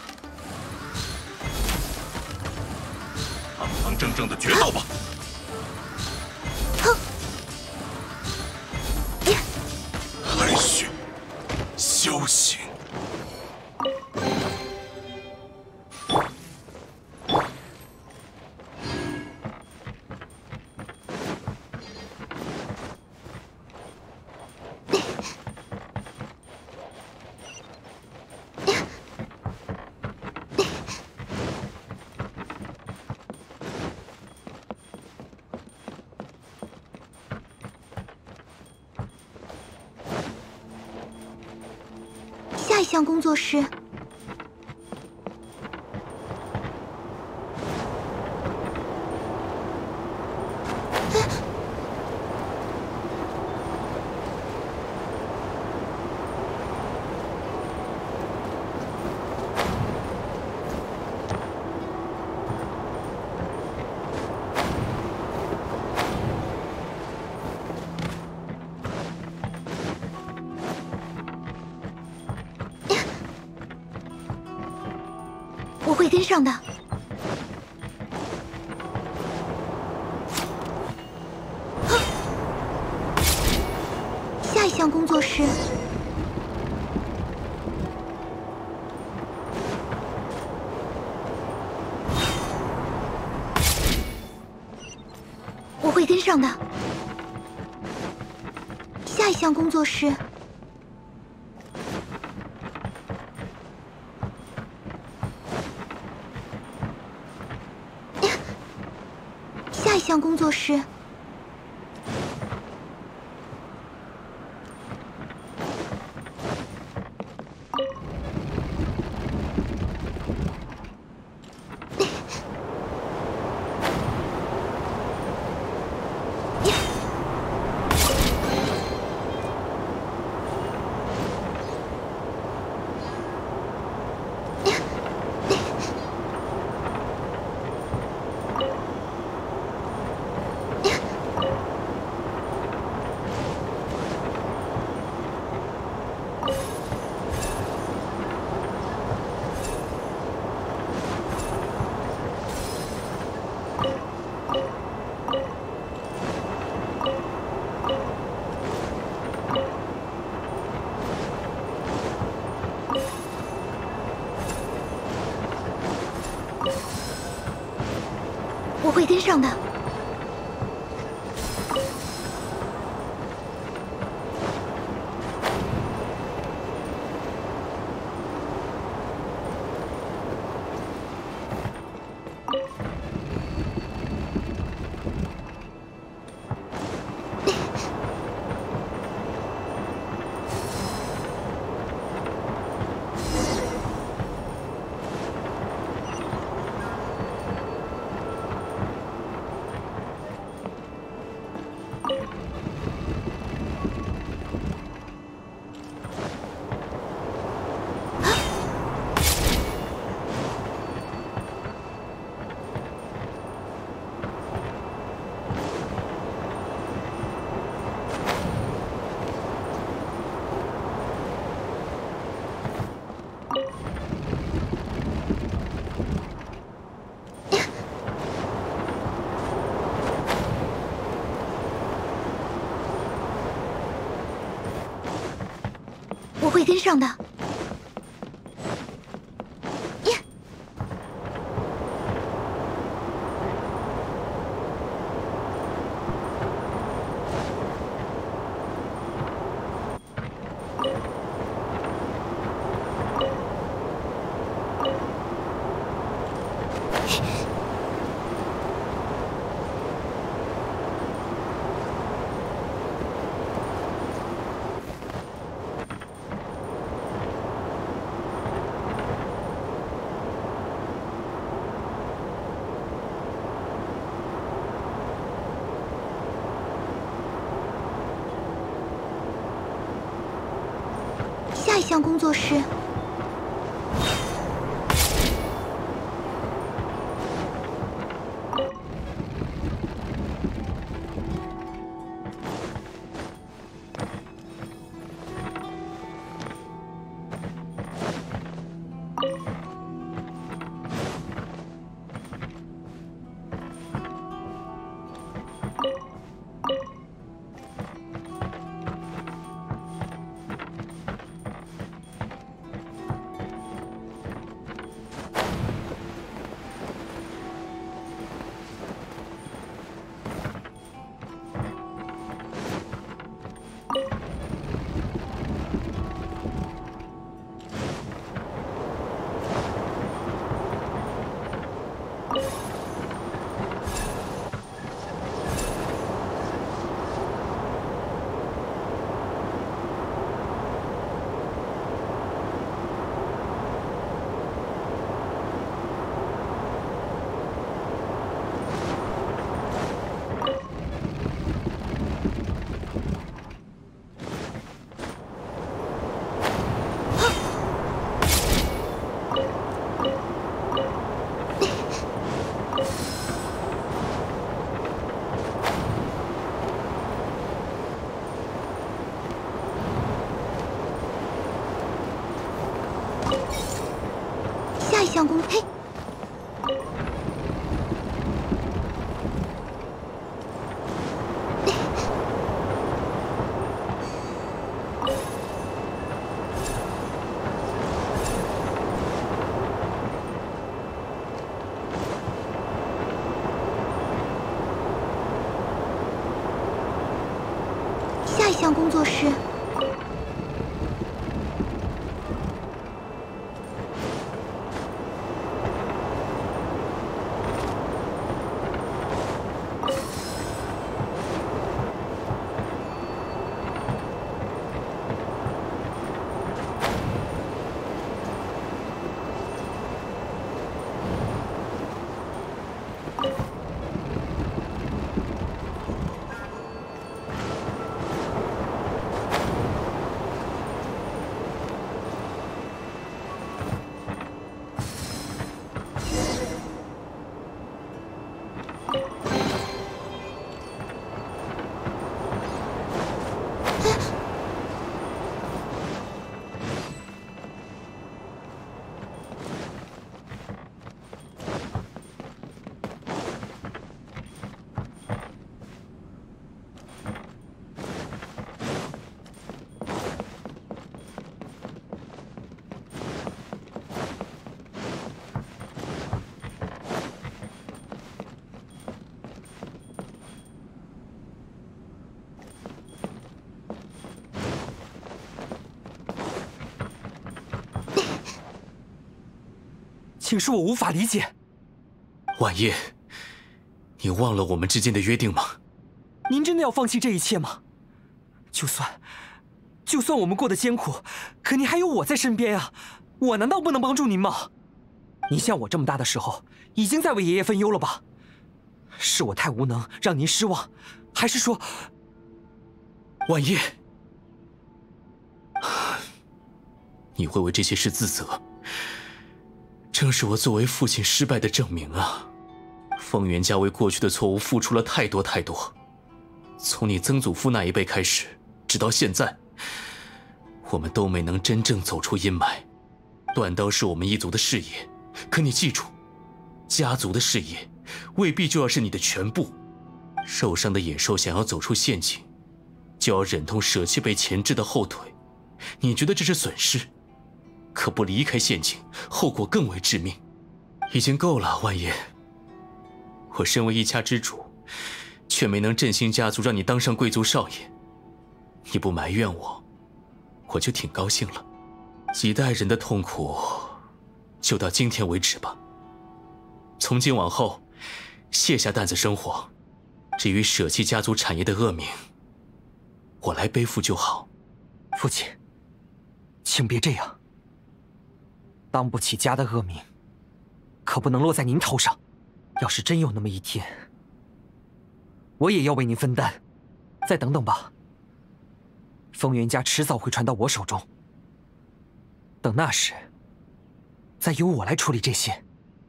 堂堂正正的决斗吧。还需修行。 下一项工作是。我会跟上的。下一项工作是。我会跟上的。下一项工作是。下一项工作是。我会跟上的。我会跟上的。下一项工作是。 项工嘿。下一项工作是。 请恕我无法理解。 晚夜，你忘了我们之间的约定吗？ 您真的要放弃这一切吗？就算我们过得艰苦，可您还有我在身边啊！我难道不能帮助您吗？您像我这么大的时候，已经在为爷爷分忧了吧？是我太无能，让您失望，还是说…… 晚夜，你会为这些事自责。 正是我作为父亲失败的证明啊！风源家为过去的错误付出了太多太多，从你曾祖父那一辈开始，直到现在，我们都没能真正走出阴霾。断刀是我们一族的事业，可你记住，家族的事业未必就要是你的全部。受伤的野兽想要走出陷阱，就要忍痛舍弃被钳制的后腿。你觉得这是损失？ 可不离开陷阱，后果更为致命。已经够了，万叶。我身为一家之主，却没能振兴家族，让你当上贵族少爷。你不埋怨我，我就挺高兴了。几代人的痛苦，就到今天为止吧。从今往后，卸下担子生活。至于舍弃家族产业的恶名，我来背负就好。 父亲，请别这样。 当不起家的恶名，可不能落在您头上。要是真有那么一天，我也要为您分担。再等等吧，风源家迟早会传到我手中。等那时，再由我来处理这些。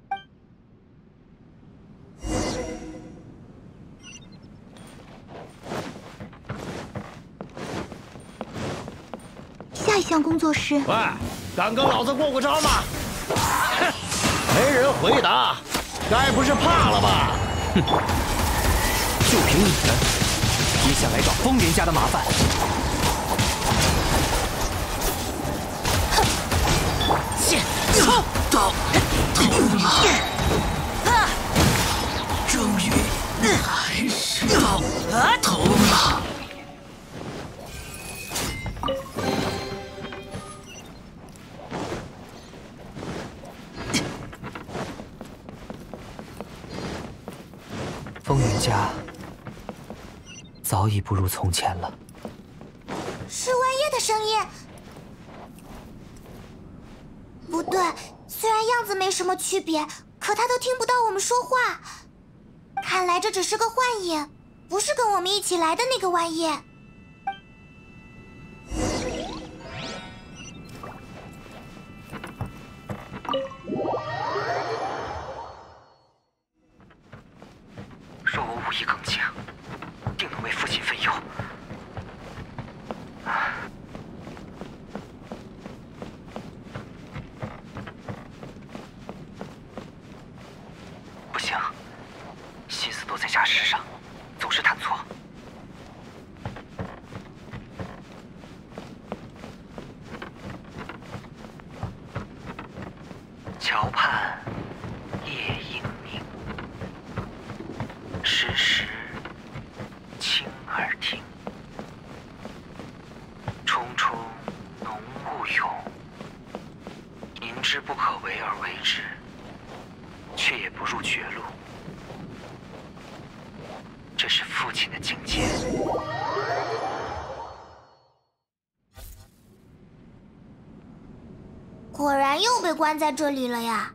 下一项工作是。 喂，敢跟老子过招吗？没人回答，该不是怕了吧？ 哼，就凭你们，也想来找风源家的麻烦？ 操！终于还是到头了。 风云家早已不如从前了。 是万叶的声音。不对，虽然样子没什么区别，可他都听不到我们说话。看来这只是个幻影，不是跟我们一起来的那个万叶。 若我武艺更强，定能为父亲分忧。 不可为而为之，却也不入绝路。这是父亲的境界。 果然又被关在这里了呀！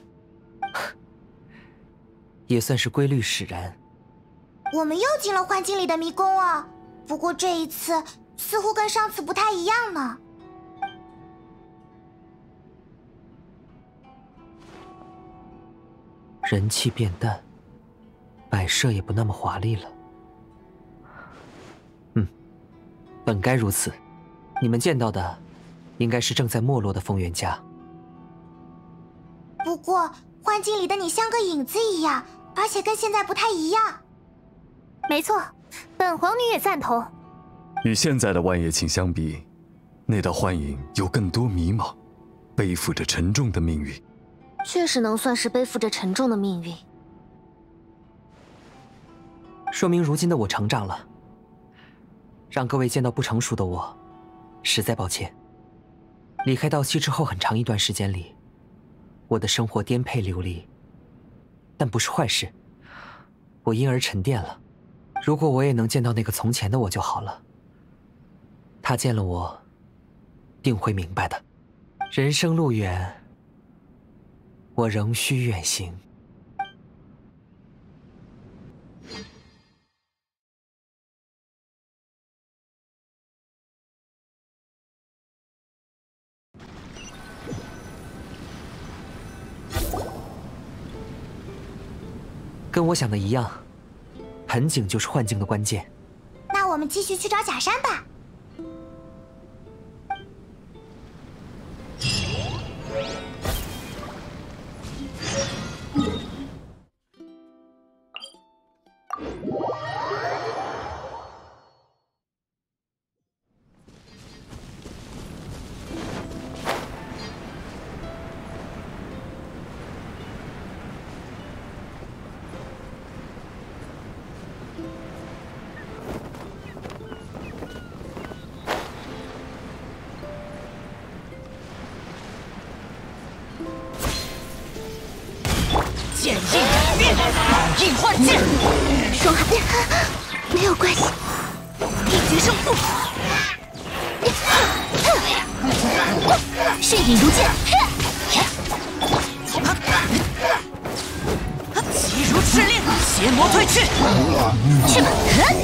也算是规律使然。 我们又进了幻境里的迷宫啊！不过这一次似乎跟上次不太一样呢。 人气变淡，摆设也不那么华丽了。本该如此。你们见到的，应该是正在没落的风源家。 不过幻境里的你像个影子一样，而且跟现在不太一样。 没错，本皇女也赞同。 与现在的万叶卿相比，那道幻影有更多迷茫，背负着沉重的命运。 确实能算是背负着沉重的命运。 说明如今的我成长了，让各位见到不成熟的我，实在抱歉。离开道期之后很长一段时间里，我的生活颠沛流离，但不是坏事，我因而沉淀了。如果我也能见到那个从前的我就好了。他见了我，定会明白的。人生路远，我仍需远行。跟我想的一样，盆景就是幻境的关键。 那我们继续去找假山吧。 剑印改变，印幻剑， 双海，没有关系， 一决胜负。 血影如剑， 急如赤令，邪魔退去。 去吧。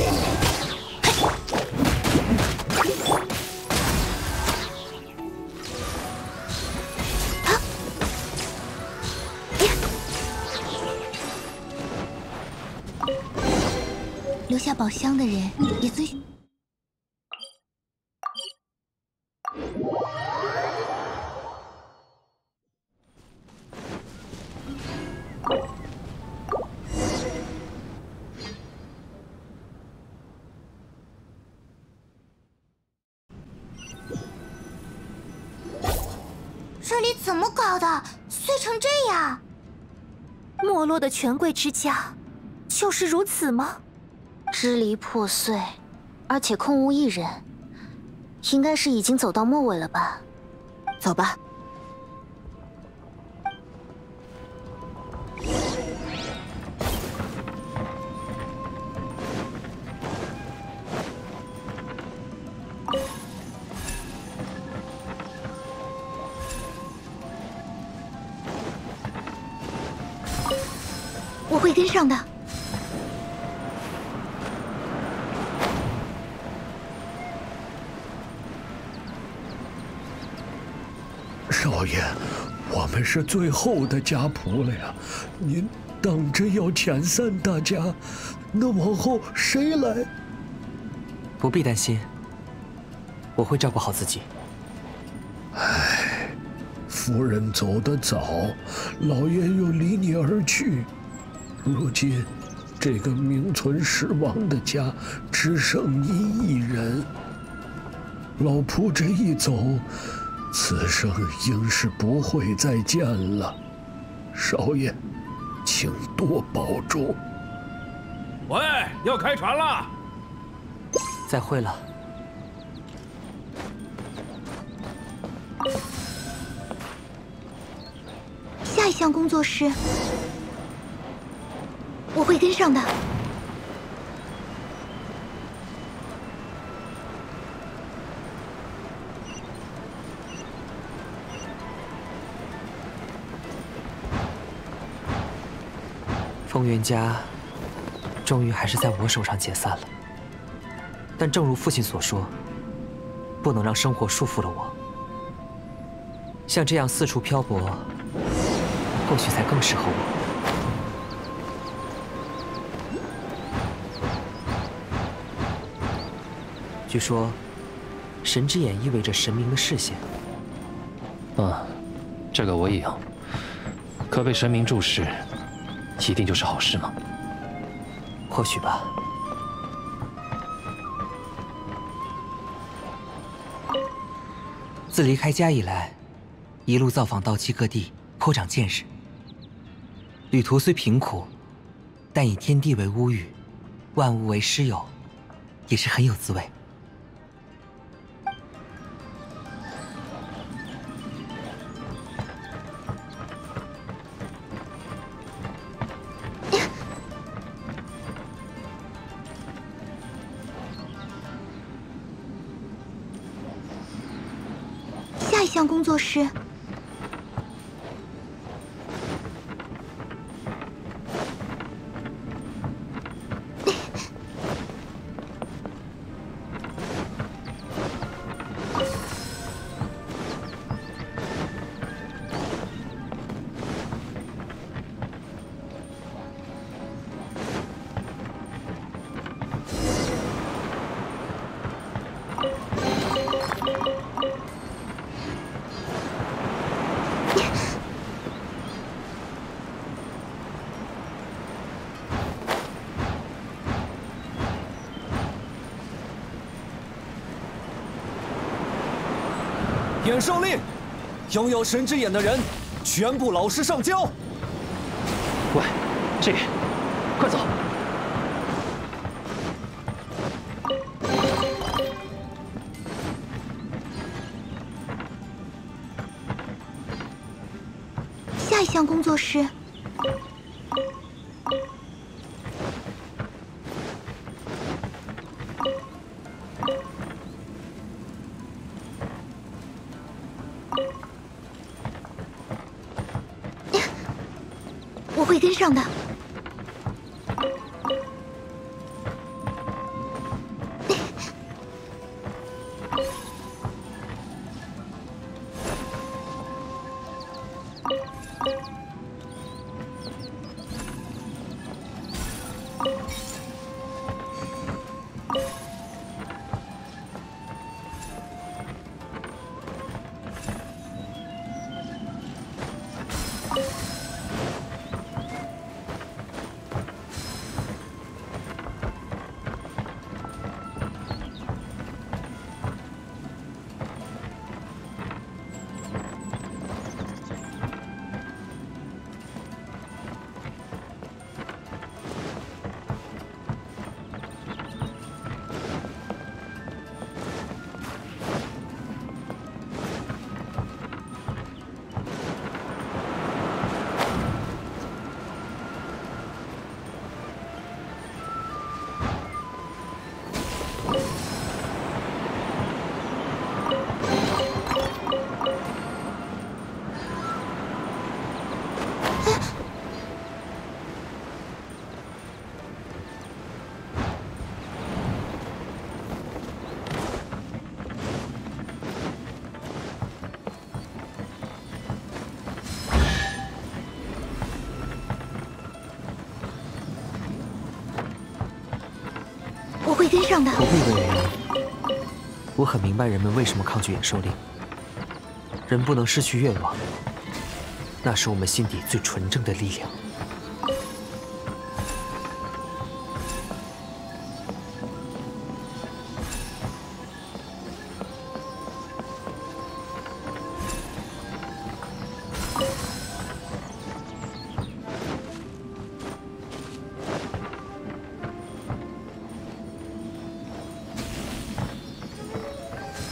留下宝箱的人也最。 这里怎么搞的？碎成这样！ 没落的权贵之家，就是如此吗？ 支离破碎，而且空无一人，应该是已经走到末尾了吧？走吧。 我会跟上的。 少爷，我们是最后的家仆了呀！您当真要遣散大家？那往后谁来？ 不必担心，我会照顾好自己。 唉，夫人走得早，老爷又离你而去，如今这个名存实亡的家只剩你一人。老仆这一走，此生应是不会再见了，少爷，请多保重。 喂，要开船了！ 再会了。 下一项工作是，我会跟上的。 风云家终于还是在我手上解散了，但正如父亲所说，不能让生活束缚了我。像这样四处漂泊，或许才更适合我。据说，神之眼意味着神明的视线。 这个我也有。可被神明注视，一定就是好事吗？ 或许吧。自离开家以来，一路造访道期各地，颇长见识。旅途虽贫苦，但以天地为屋宇，万物为师友，也是很有滋味。 下一项工作是， 演授令，拥有神之眼的人，全部老实上交。 喂，这，快走！ 下一项工作是，我会跟上的。我会跟上的。 不必为人，我很明白人们为什么抗拒演授令。人不能失去愿望，那是我们心底最纯正的力量。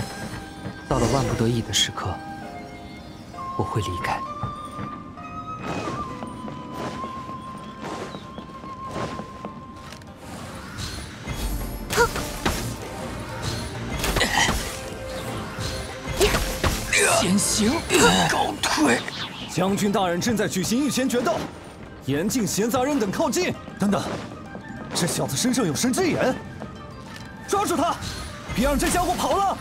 到了万不得已的时刻，我会离开。 先行，告退！ 将军大人正在举行御前决斗，严禁闲杂人等靠近。等等，这小子身上有神之眼，抓住他，别让这家伙跑了！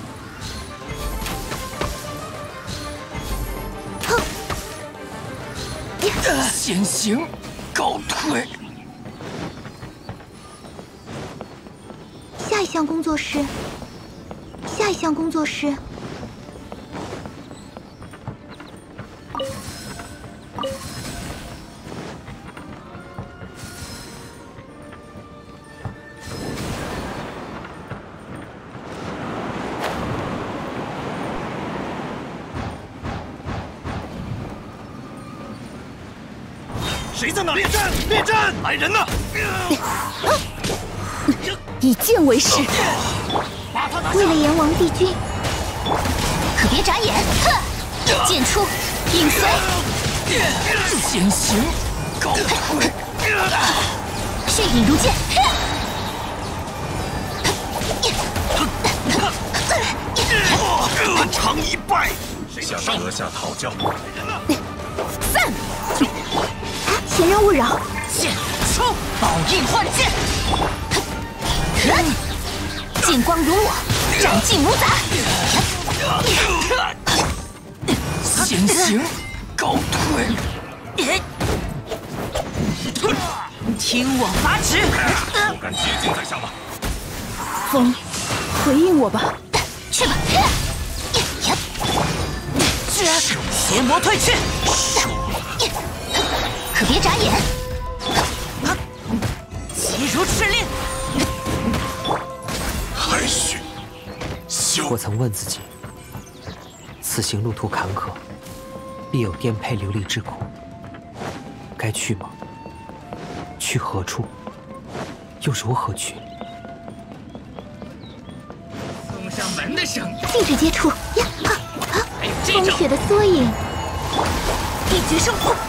先行，告退！ 下一项工作是。下一项工作是。 谁在那列阵？列阵！来人呐！ 以剑为誓，为了阎王帝君， 可别眨眼！哼！剑出，影随。 先行，告退！ 血影如剑。 断肠一败，向阁下讨教。 散！ 闲人勿扰。 剑出，宝印换剑。剑光如我，斩尽无杂。 先行，告退。 听我发旨！ 不敢接近在下吗？ 风，回应我吧。 去吧。邪魔退去。可别眨眼！急如敕令。 还需我曾问自己，此行路途坎坷，必有颠沛流离之苦。该去吗？去何处？又如何去？ 送上门的声音， 禁止接触呀！风雪的缩影， 一决胜负。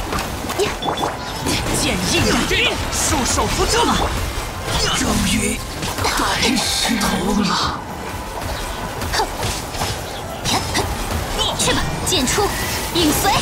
剑印染令，束手无策。 终于还是头了。 去吧，剑出，影随。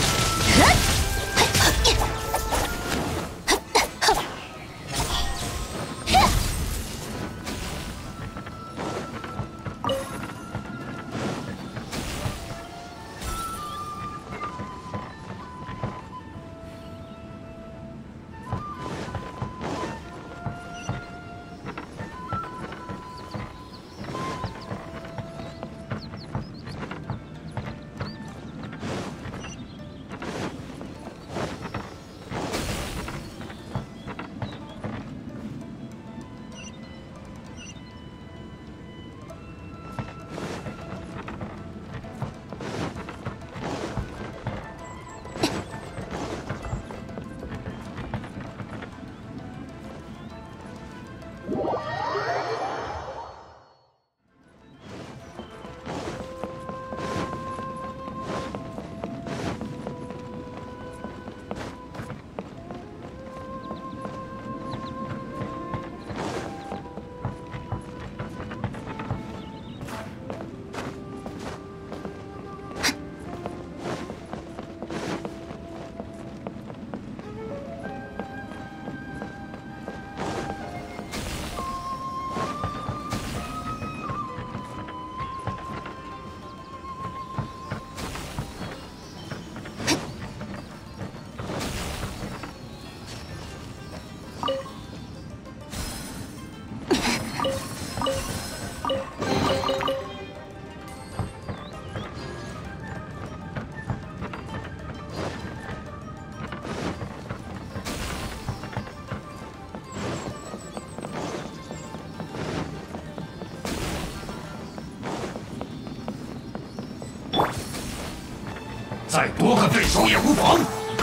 再多个对手也无妨。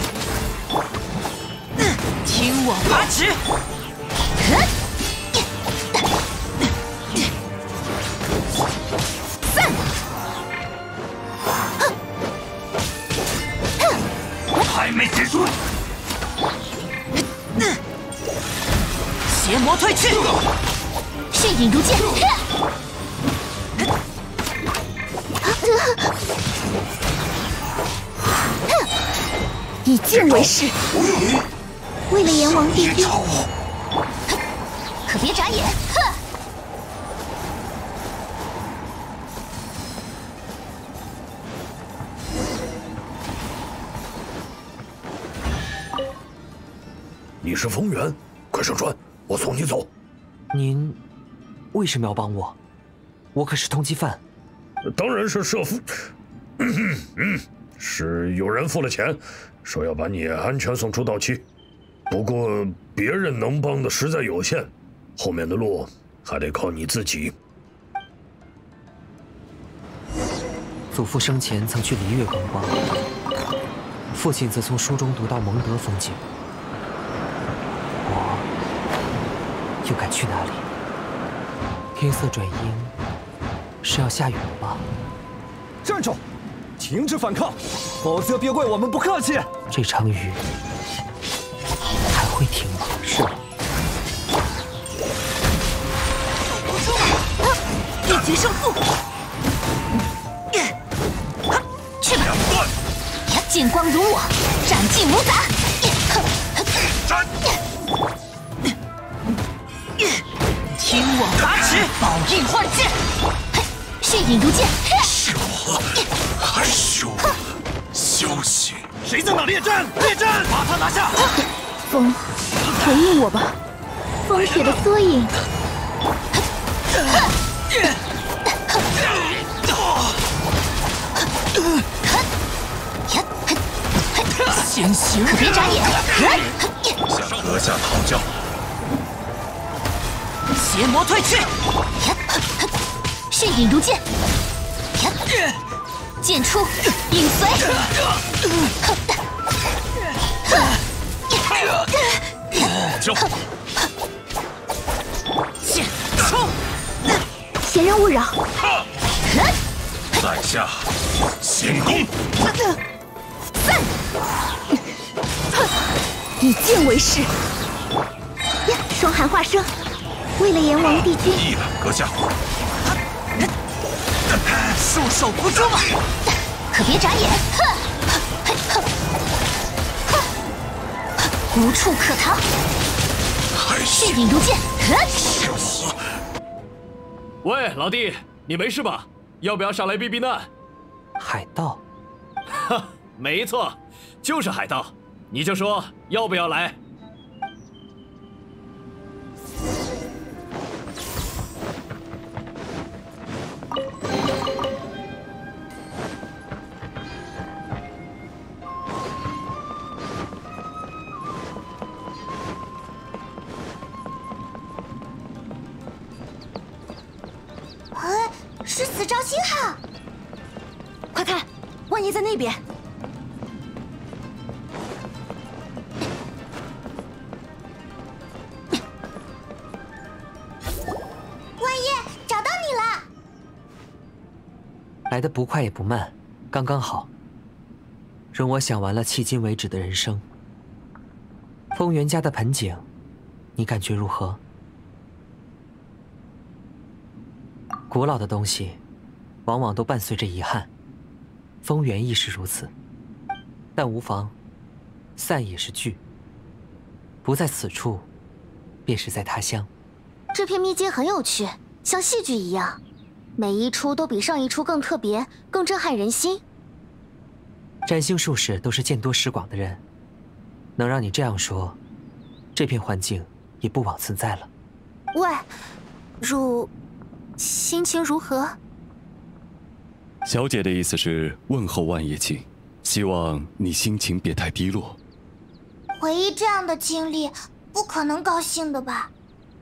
听我发旨！散！ 还没结束。 邪魔退去，血影如剑。 以剑为誓，为了阎王帝君， 可别眨眼！哼！ 你是风源，快上船，我送你走。 您为什么要帮我？我可是通缉犯。 当然是社夫。是有人付了钱，说要把你安全送出岛期。不过别人能帮的实在有限，后面的路还得靠你自己。 祖父生前曾去璃月观光，父亲则从书中读到蒙德风景。我又该去哪里？天色转阴，是要下雨了吧？ 站住！停止反抗，否则别怪我们不客气。 这场雨还会停吗？是吗？ 一决胜负！去吧！剑光如我，斩尽无杂。天网拔尺，宝印换剑，血影如剑。 还羞！消息！ 谁在那列阵？列阵！把他拿下！ 风，回应我吧，风铁的缩影。 先行！ 可别眨眼！ 向阁下讨教。 邪魔退去！血影如剑。剑出，影随。 就剑出， 闲人勿扰。 在下先攻。 以剑为誓。呀，霜寒化生，为了阎王帝君。 意了，阁下。 束手不住嘛！可别眨眼！无处可逃。血影如剑。 喂，老弟，你没事吧？要不要上来避避难？ 海盗？ 哈，没错，就是海盗。你就说要不要来？ 是死招星号！ 快看，万叶在那边。 万叶，找到你了！ 来得不快也不慢，刚刚好。容我想完了迄今为止的人生。风源家的盆景，你感觉如何？古老的东西，往往都伴随着遗憾。风源亦是如此。但无妨，散也是聚。不在此处，便是在他乡。 这片秘境很有趣，像戏剧一样，每一出都比上一出更特别，更震撼人心。 占星术士都是见多识广的人，能让你这样说，这片环境也不枉存在了。 喂，汝心情如何？ 小姐的意思是问候万叶卿，希望你心情别太低落。 回忆这样的经历，不可能高兴的吧？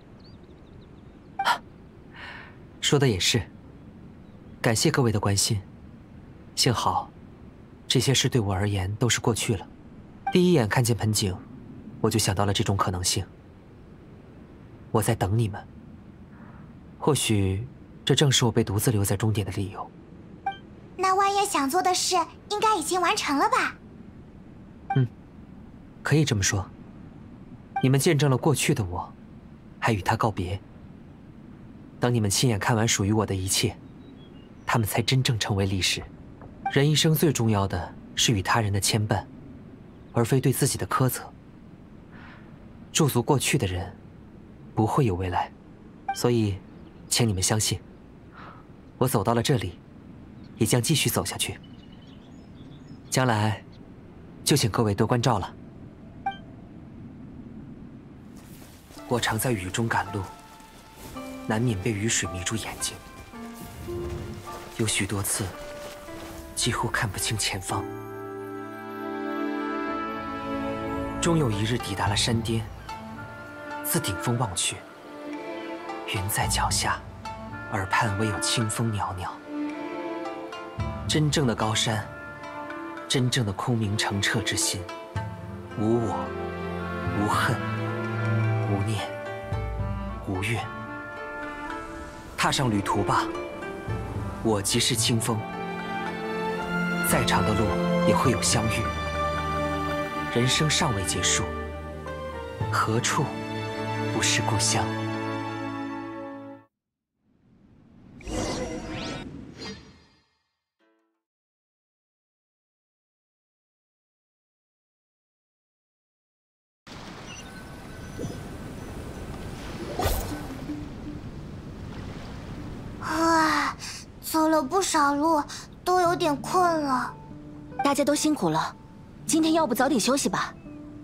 说的也是，感谢各位的关心。幸好，这些事对我而言都是过去了。第一眼看见盆景，我就想到了这种可能性。我在等你们。或许，这正是我被独自留在终点的理由。 那万叶想做的事，应该已经完成了吧？ 可以这么说。你们见证了过去的我，还与他告别。当你们亲眼看完属于我的一切，他们才真正成为历史。人一生最重要的是与他人的牵绊， 而非对自己的苛责。驻足过去的人，不会有未来，所以，请你们相信，我走到了这里，也将继续走下去。将来，就请各位多关照了。我常在雨中赶路，难免被雨水迷住眼睛，有许多次，几乎看不清前方。终有一日抵达了山巅，自顶峰望去，云在脚下，耳畔唯有清风袅袅。真正的高山，真正的空明澄澈之心，无我，无恨，无念，无怨。踏上旅途吧，我即是清风。再长的路也会有相遇。人生尚未结束，何处不是故乡？ 走了不少路，都有点困了。 大家都辛苦了，今天要不早点休息吧。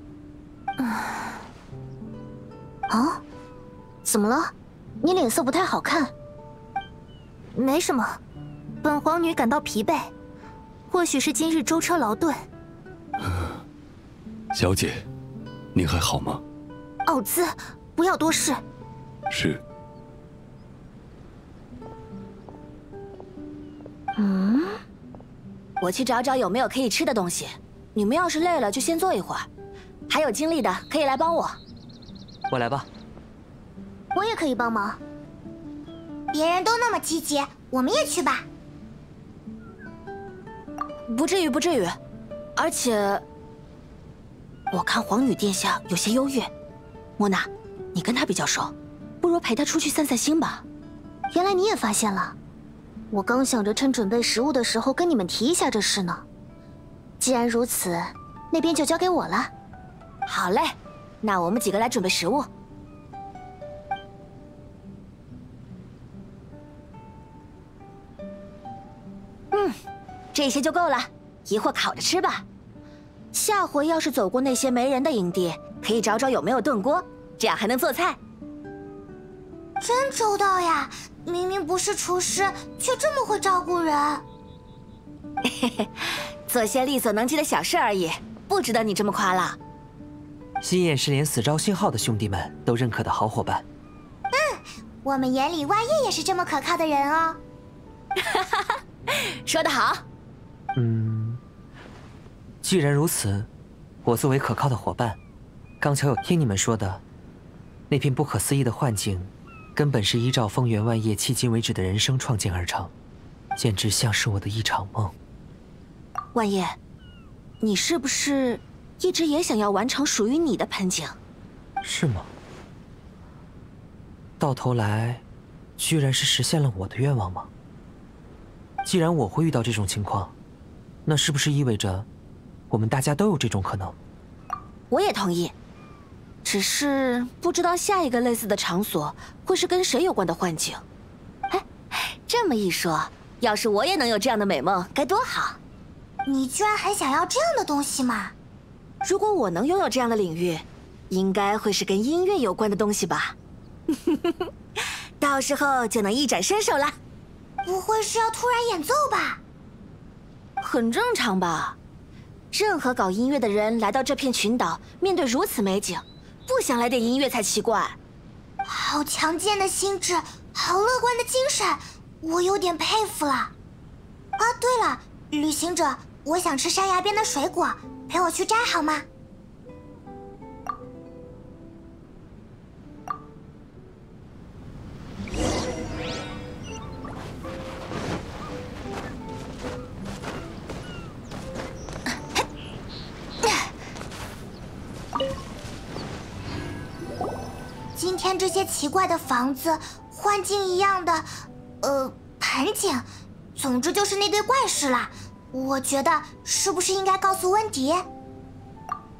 啊？怎么了？你脸色不太好看。 没什么，本皇女感到疲惫，或许是今日舟车劳顿。 小姐，您还好吗？ 奥兹，不要多事。 是。 我去找找有没有可以吃的东西。你们要是累了，就先坐一会儿。还有精力的可以来帮我。 我来吧。 我也可以帮忙。 别人都那么积极，我们也去吧。 不至于，不至于。而且，我看皇女殿下有些忧郁。莫娜，你跟她比较熟，不如陪她出去散散心吧。 原来你也发现了。我刚想着趁准备食物的时候跟你们提一下这事呢。既然如此，那边就交给我了。 好嘞，那我们几个来准备食物。这些就够了，一会儿烤着吃吧。下回要是走过那些没人的营地，可以找找有没有炖锅，这样还能做菜。 真周到呀！明明不是厨师，却这么会照顾人。 嘿嘿，做些力所能及的小事而已，不值得你这么夸了。 新叶是连死招信号的兄弟们都认可的好伙伴。 我们眼里万叶也是这么可靠的人哦。 说得好。 既然如此，我作为可靠的伙伴，刚巧有听你们说的，那片不可思议的幻境，根本是依照风原万叶迄今为止的人生创建而成，简直像是我的一场梦。 万叶，你是不是一直也想要完成属于你的盆景？ 是吗？到头来，居然是实现了我的愿望吗？既然我会遇到这种情况，那是不是意味着我们大家都有这种可能？ 我也同意，只是不知道下一个类似的场所会是跟谁有关的幻境。哎，这么一说，要是我也能有这样的美梦，该多好！ 你居然还想要这样的东西吗？ 如果我能拥有这样的领域，应该会是跟音乐有关的东西吧？到时候就能一展身手了。 不会是要突然演奏吧？ 很正常吧。任何搞音乐的人来到这片群岛，面对如此美景，不想来点音乐才奇怪。 好强健的心智，好乐观的精神，我有点佩服了。啊，对了，旅行者，我想吃山崖边的水果，陪我去摘好吗？今天这些奇怪的房子、幻境一样的，盆景，总之就是那堆怪事啦。我觉得是不是应该告诉温迪？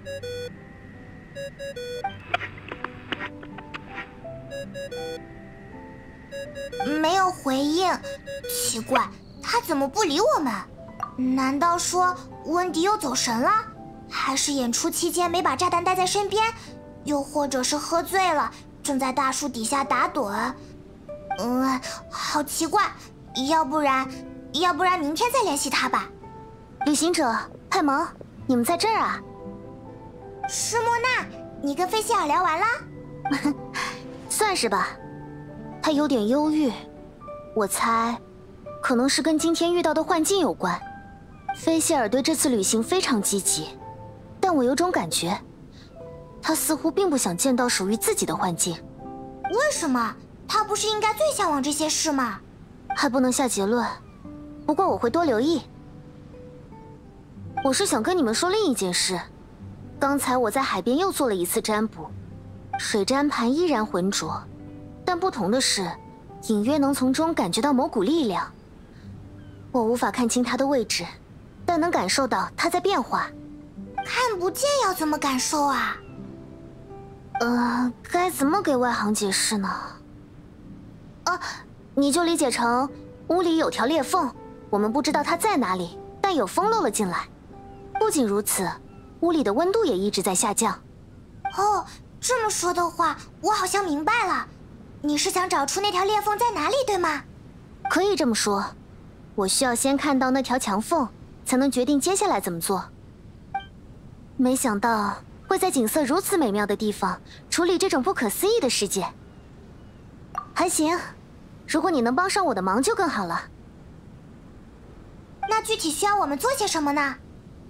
没有回应，奇怪，他怎么不理我们？难道说温迪又走神了？还是演出期间没把炸弹带在身边？又或者是喝醉了，正在大树底下打盹？好奇怪。要不然明天再联系他吧。 旅行者，派蒙，你们在这儿啊？ 施莫娜，你跟菲希尔聊完了？ 算是吧。他有点忧郁，我猜，可能是跟今天遇到的幻境有关。菲希尔对这次旅行非常积极，但我有种感觉，他似乎并不想见到属于自己的幻境。 为什么？他不是应该最向往这些事吗？ 还不能下结论，不过我会多留意。我是想跟你们说另一件事，刚才我在海边又做了一次占卜，水占盘依然浑浊。但不同的是，隐约能从中感觉到某股力量。我无法看清它的位置，但能感受到它在变化。 看不见要怎么感受啊？ 该怎么给外行解释呢？你就理解成屋里有条裂缝，我们不知道它在哪里，但有风漏了进来。不仅如此，屋里的温度也一直在下降。 哦，这么说的话，我好像明白了。你是想找出那条裂缝在哪里，对吗？ 可以这么说，我需要先看到那条墙缝，才能决定接下来怎么做。没想到会在景色如此美妙的地方处理这种不可思议的事件。还行，如果你能帮上我的忙就更好了。 那具体需要我们做些什么呢？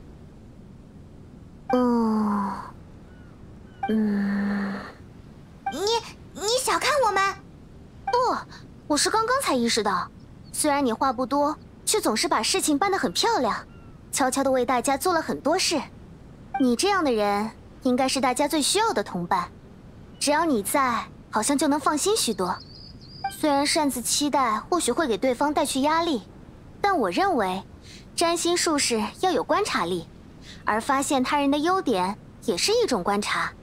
你小看我们？ 不，我是刚刚才意识到，虽然你话不多，却总是把事情办得很漂亮，悄悄地为大家做了很多事。你这样的人，应该是大家最需要的同伴。只要你在，好像就能放心许多。虽然擅自期待或许会给对方带去压力，但我认为，占星术士要有观察力，而发现他人的优点也是一种观察。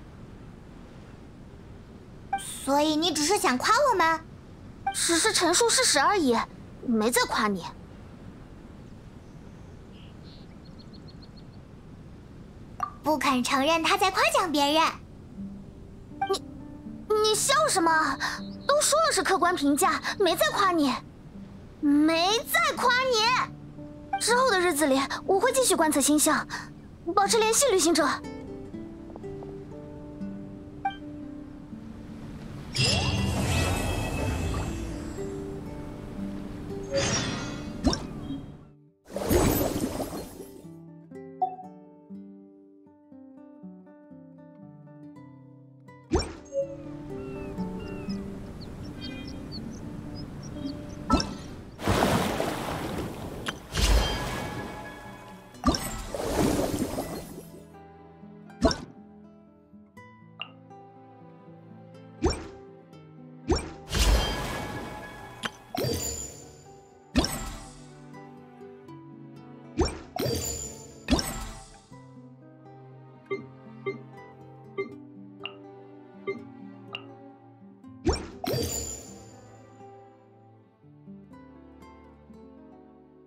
所以你只是想夸我们？ 只是陈述事实而已，没在夸你。 不肯承认他在夸奖别人。 你笑什么？都说了是客观评价，没在夸你，没在夸你。之后的日子里，我会继续观测星象，保持联系，旅行者。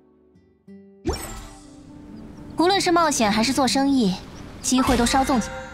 无论是冒险还是做生意，机会都稍纵即逝。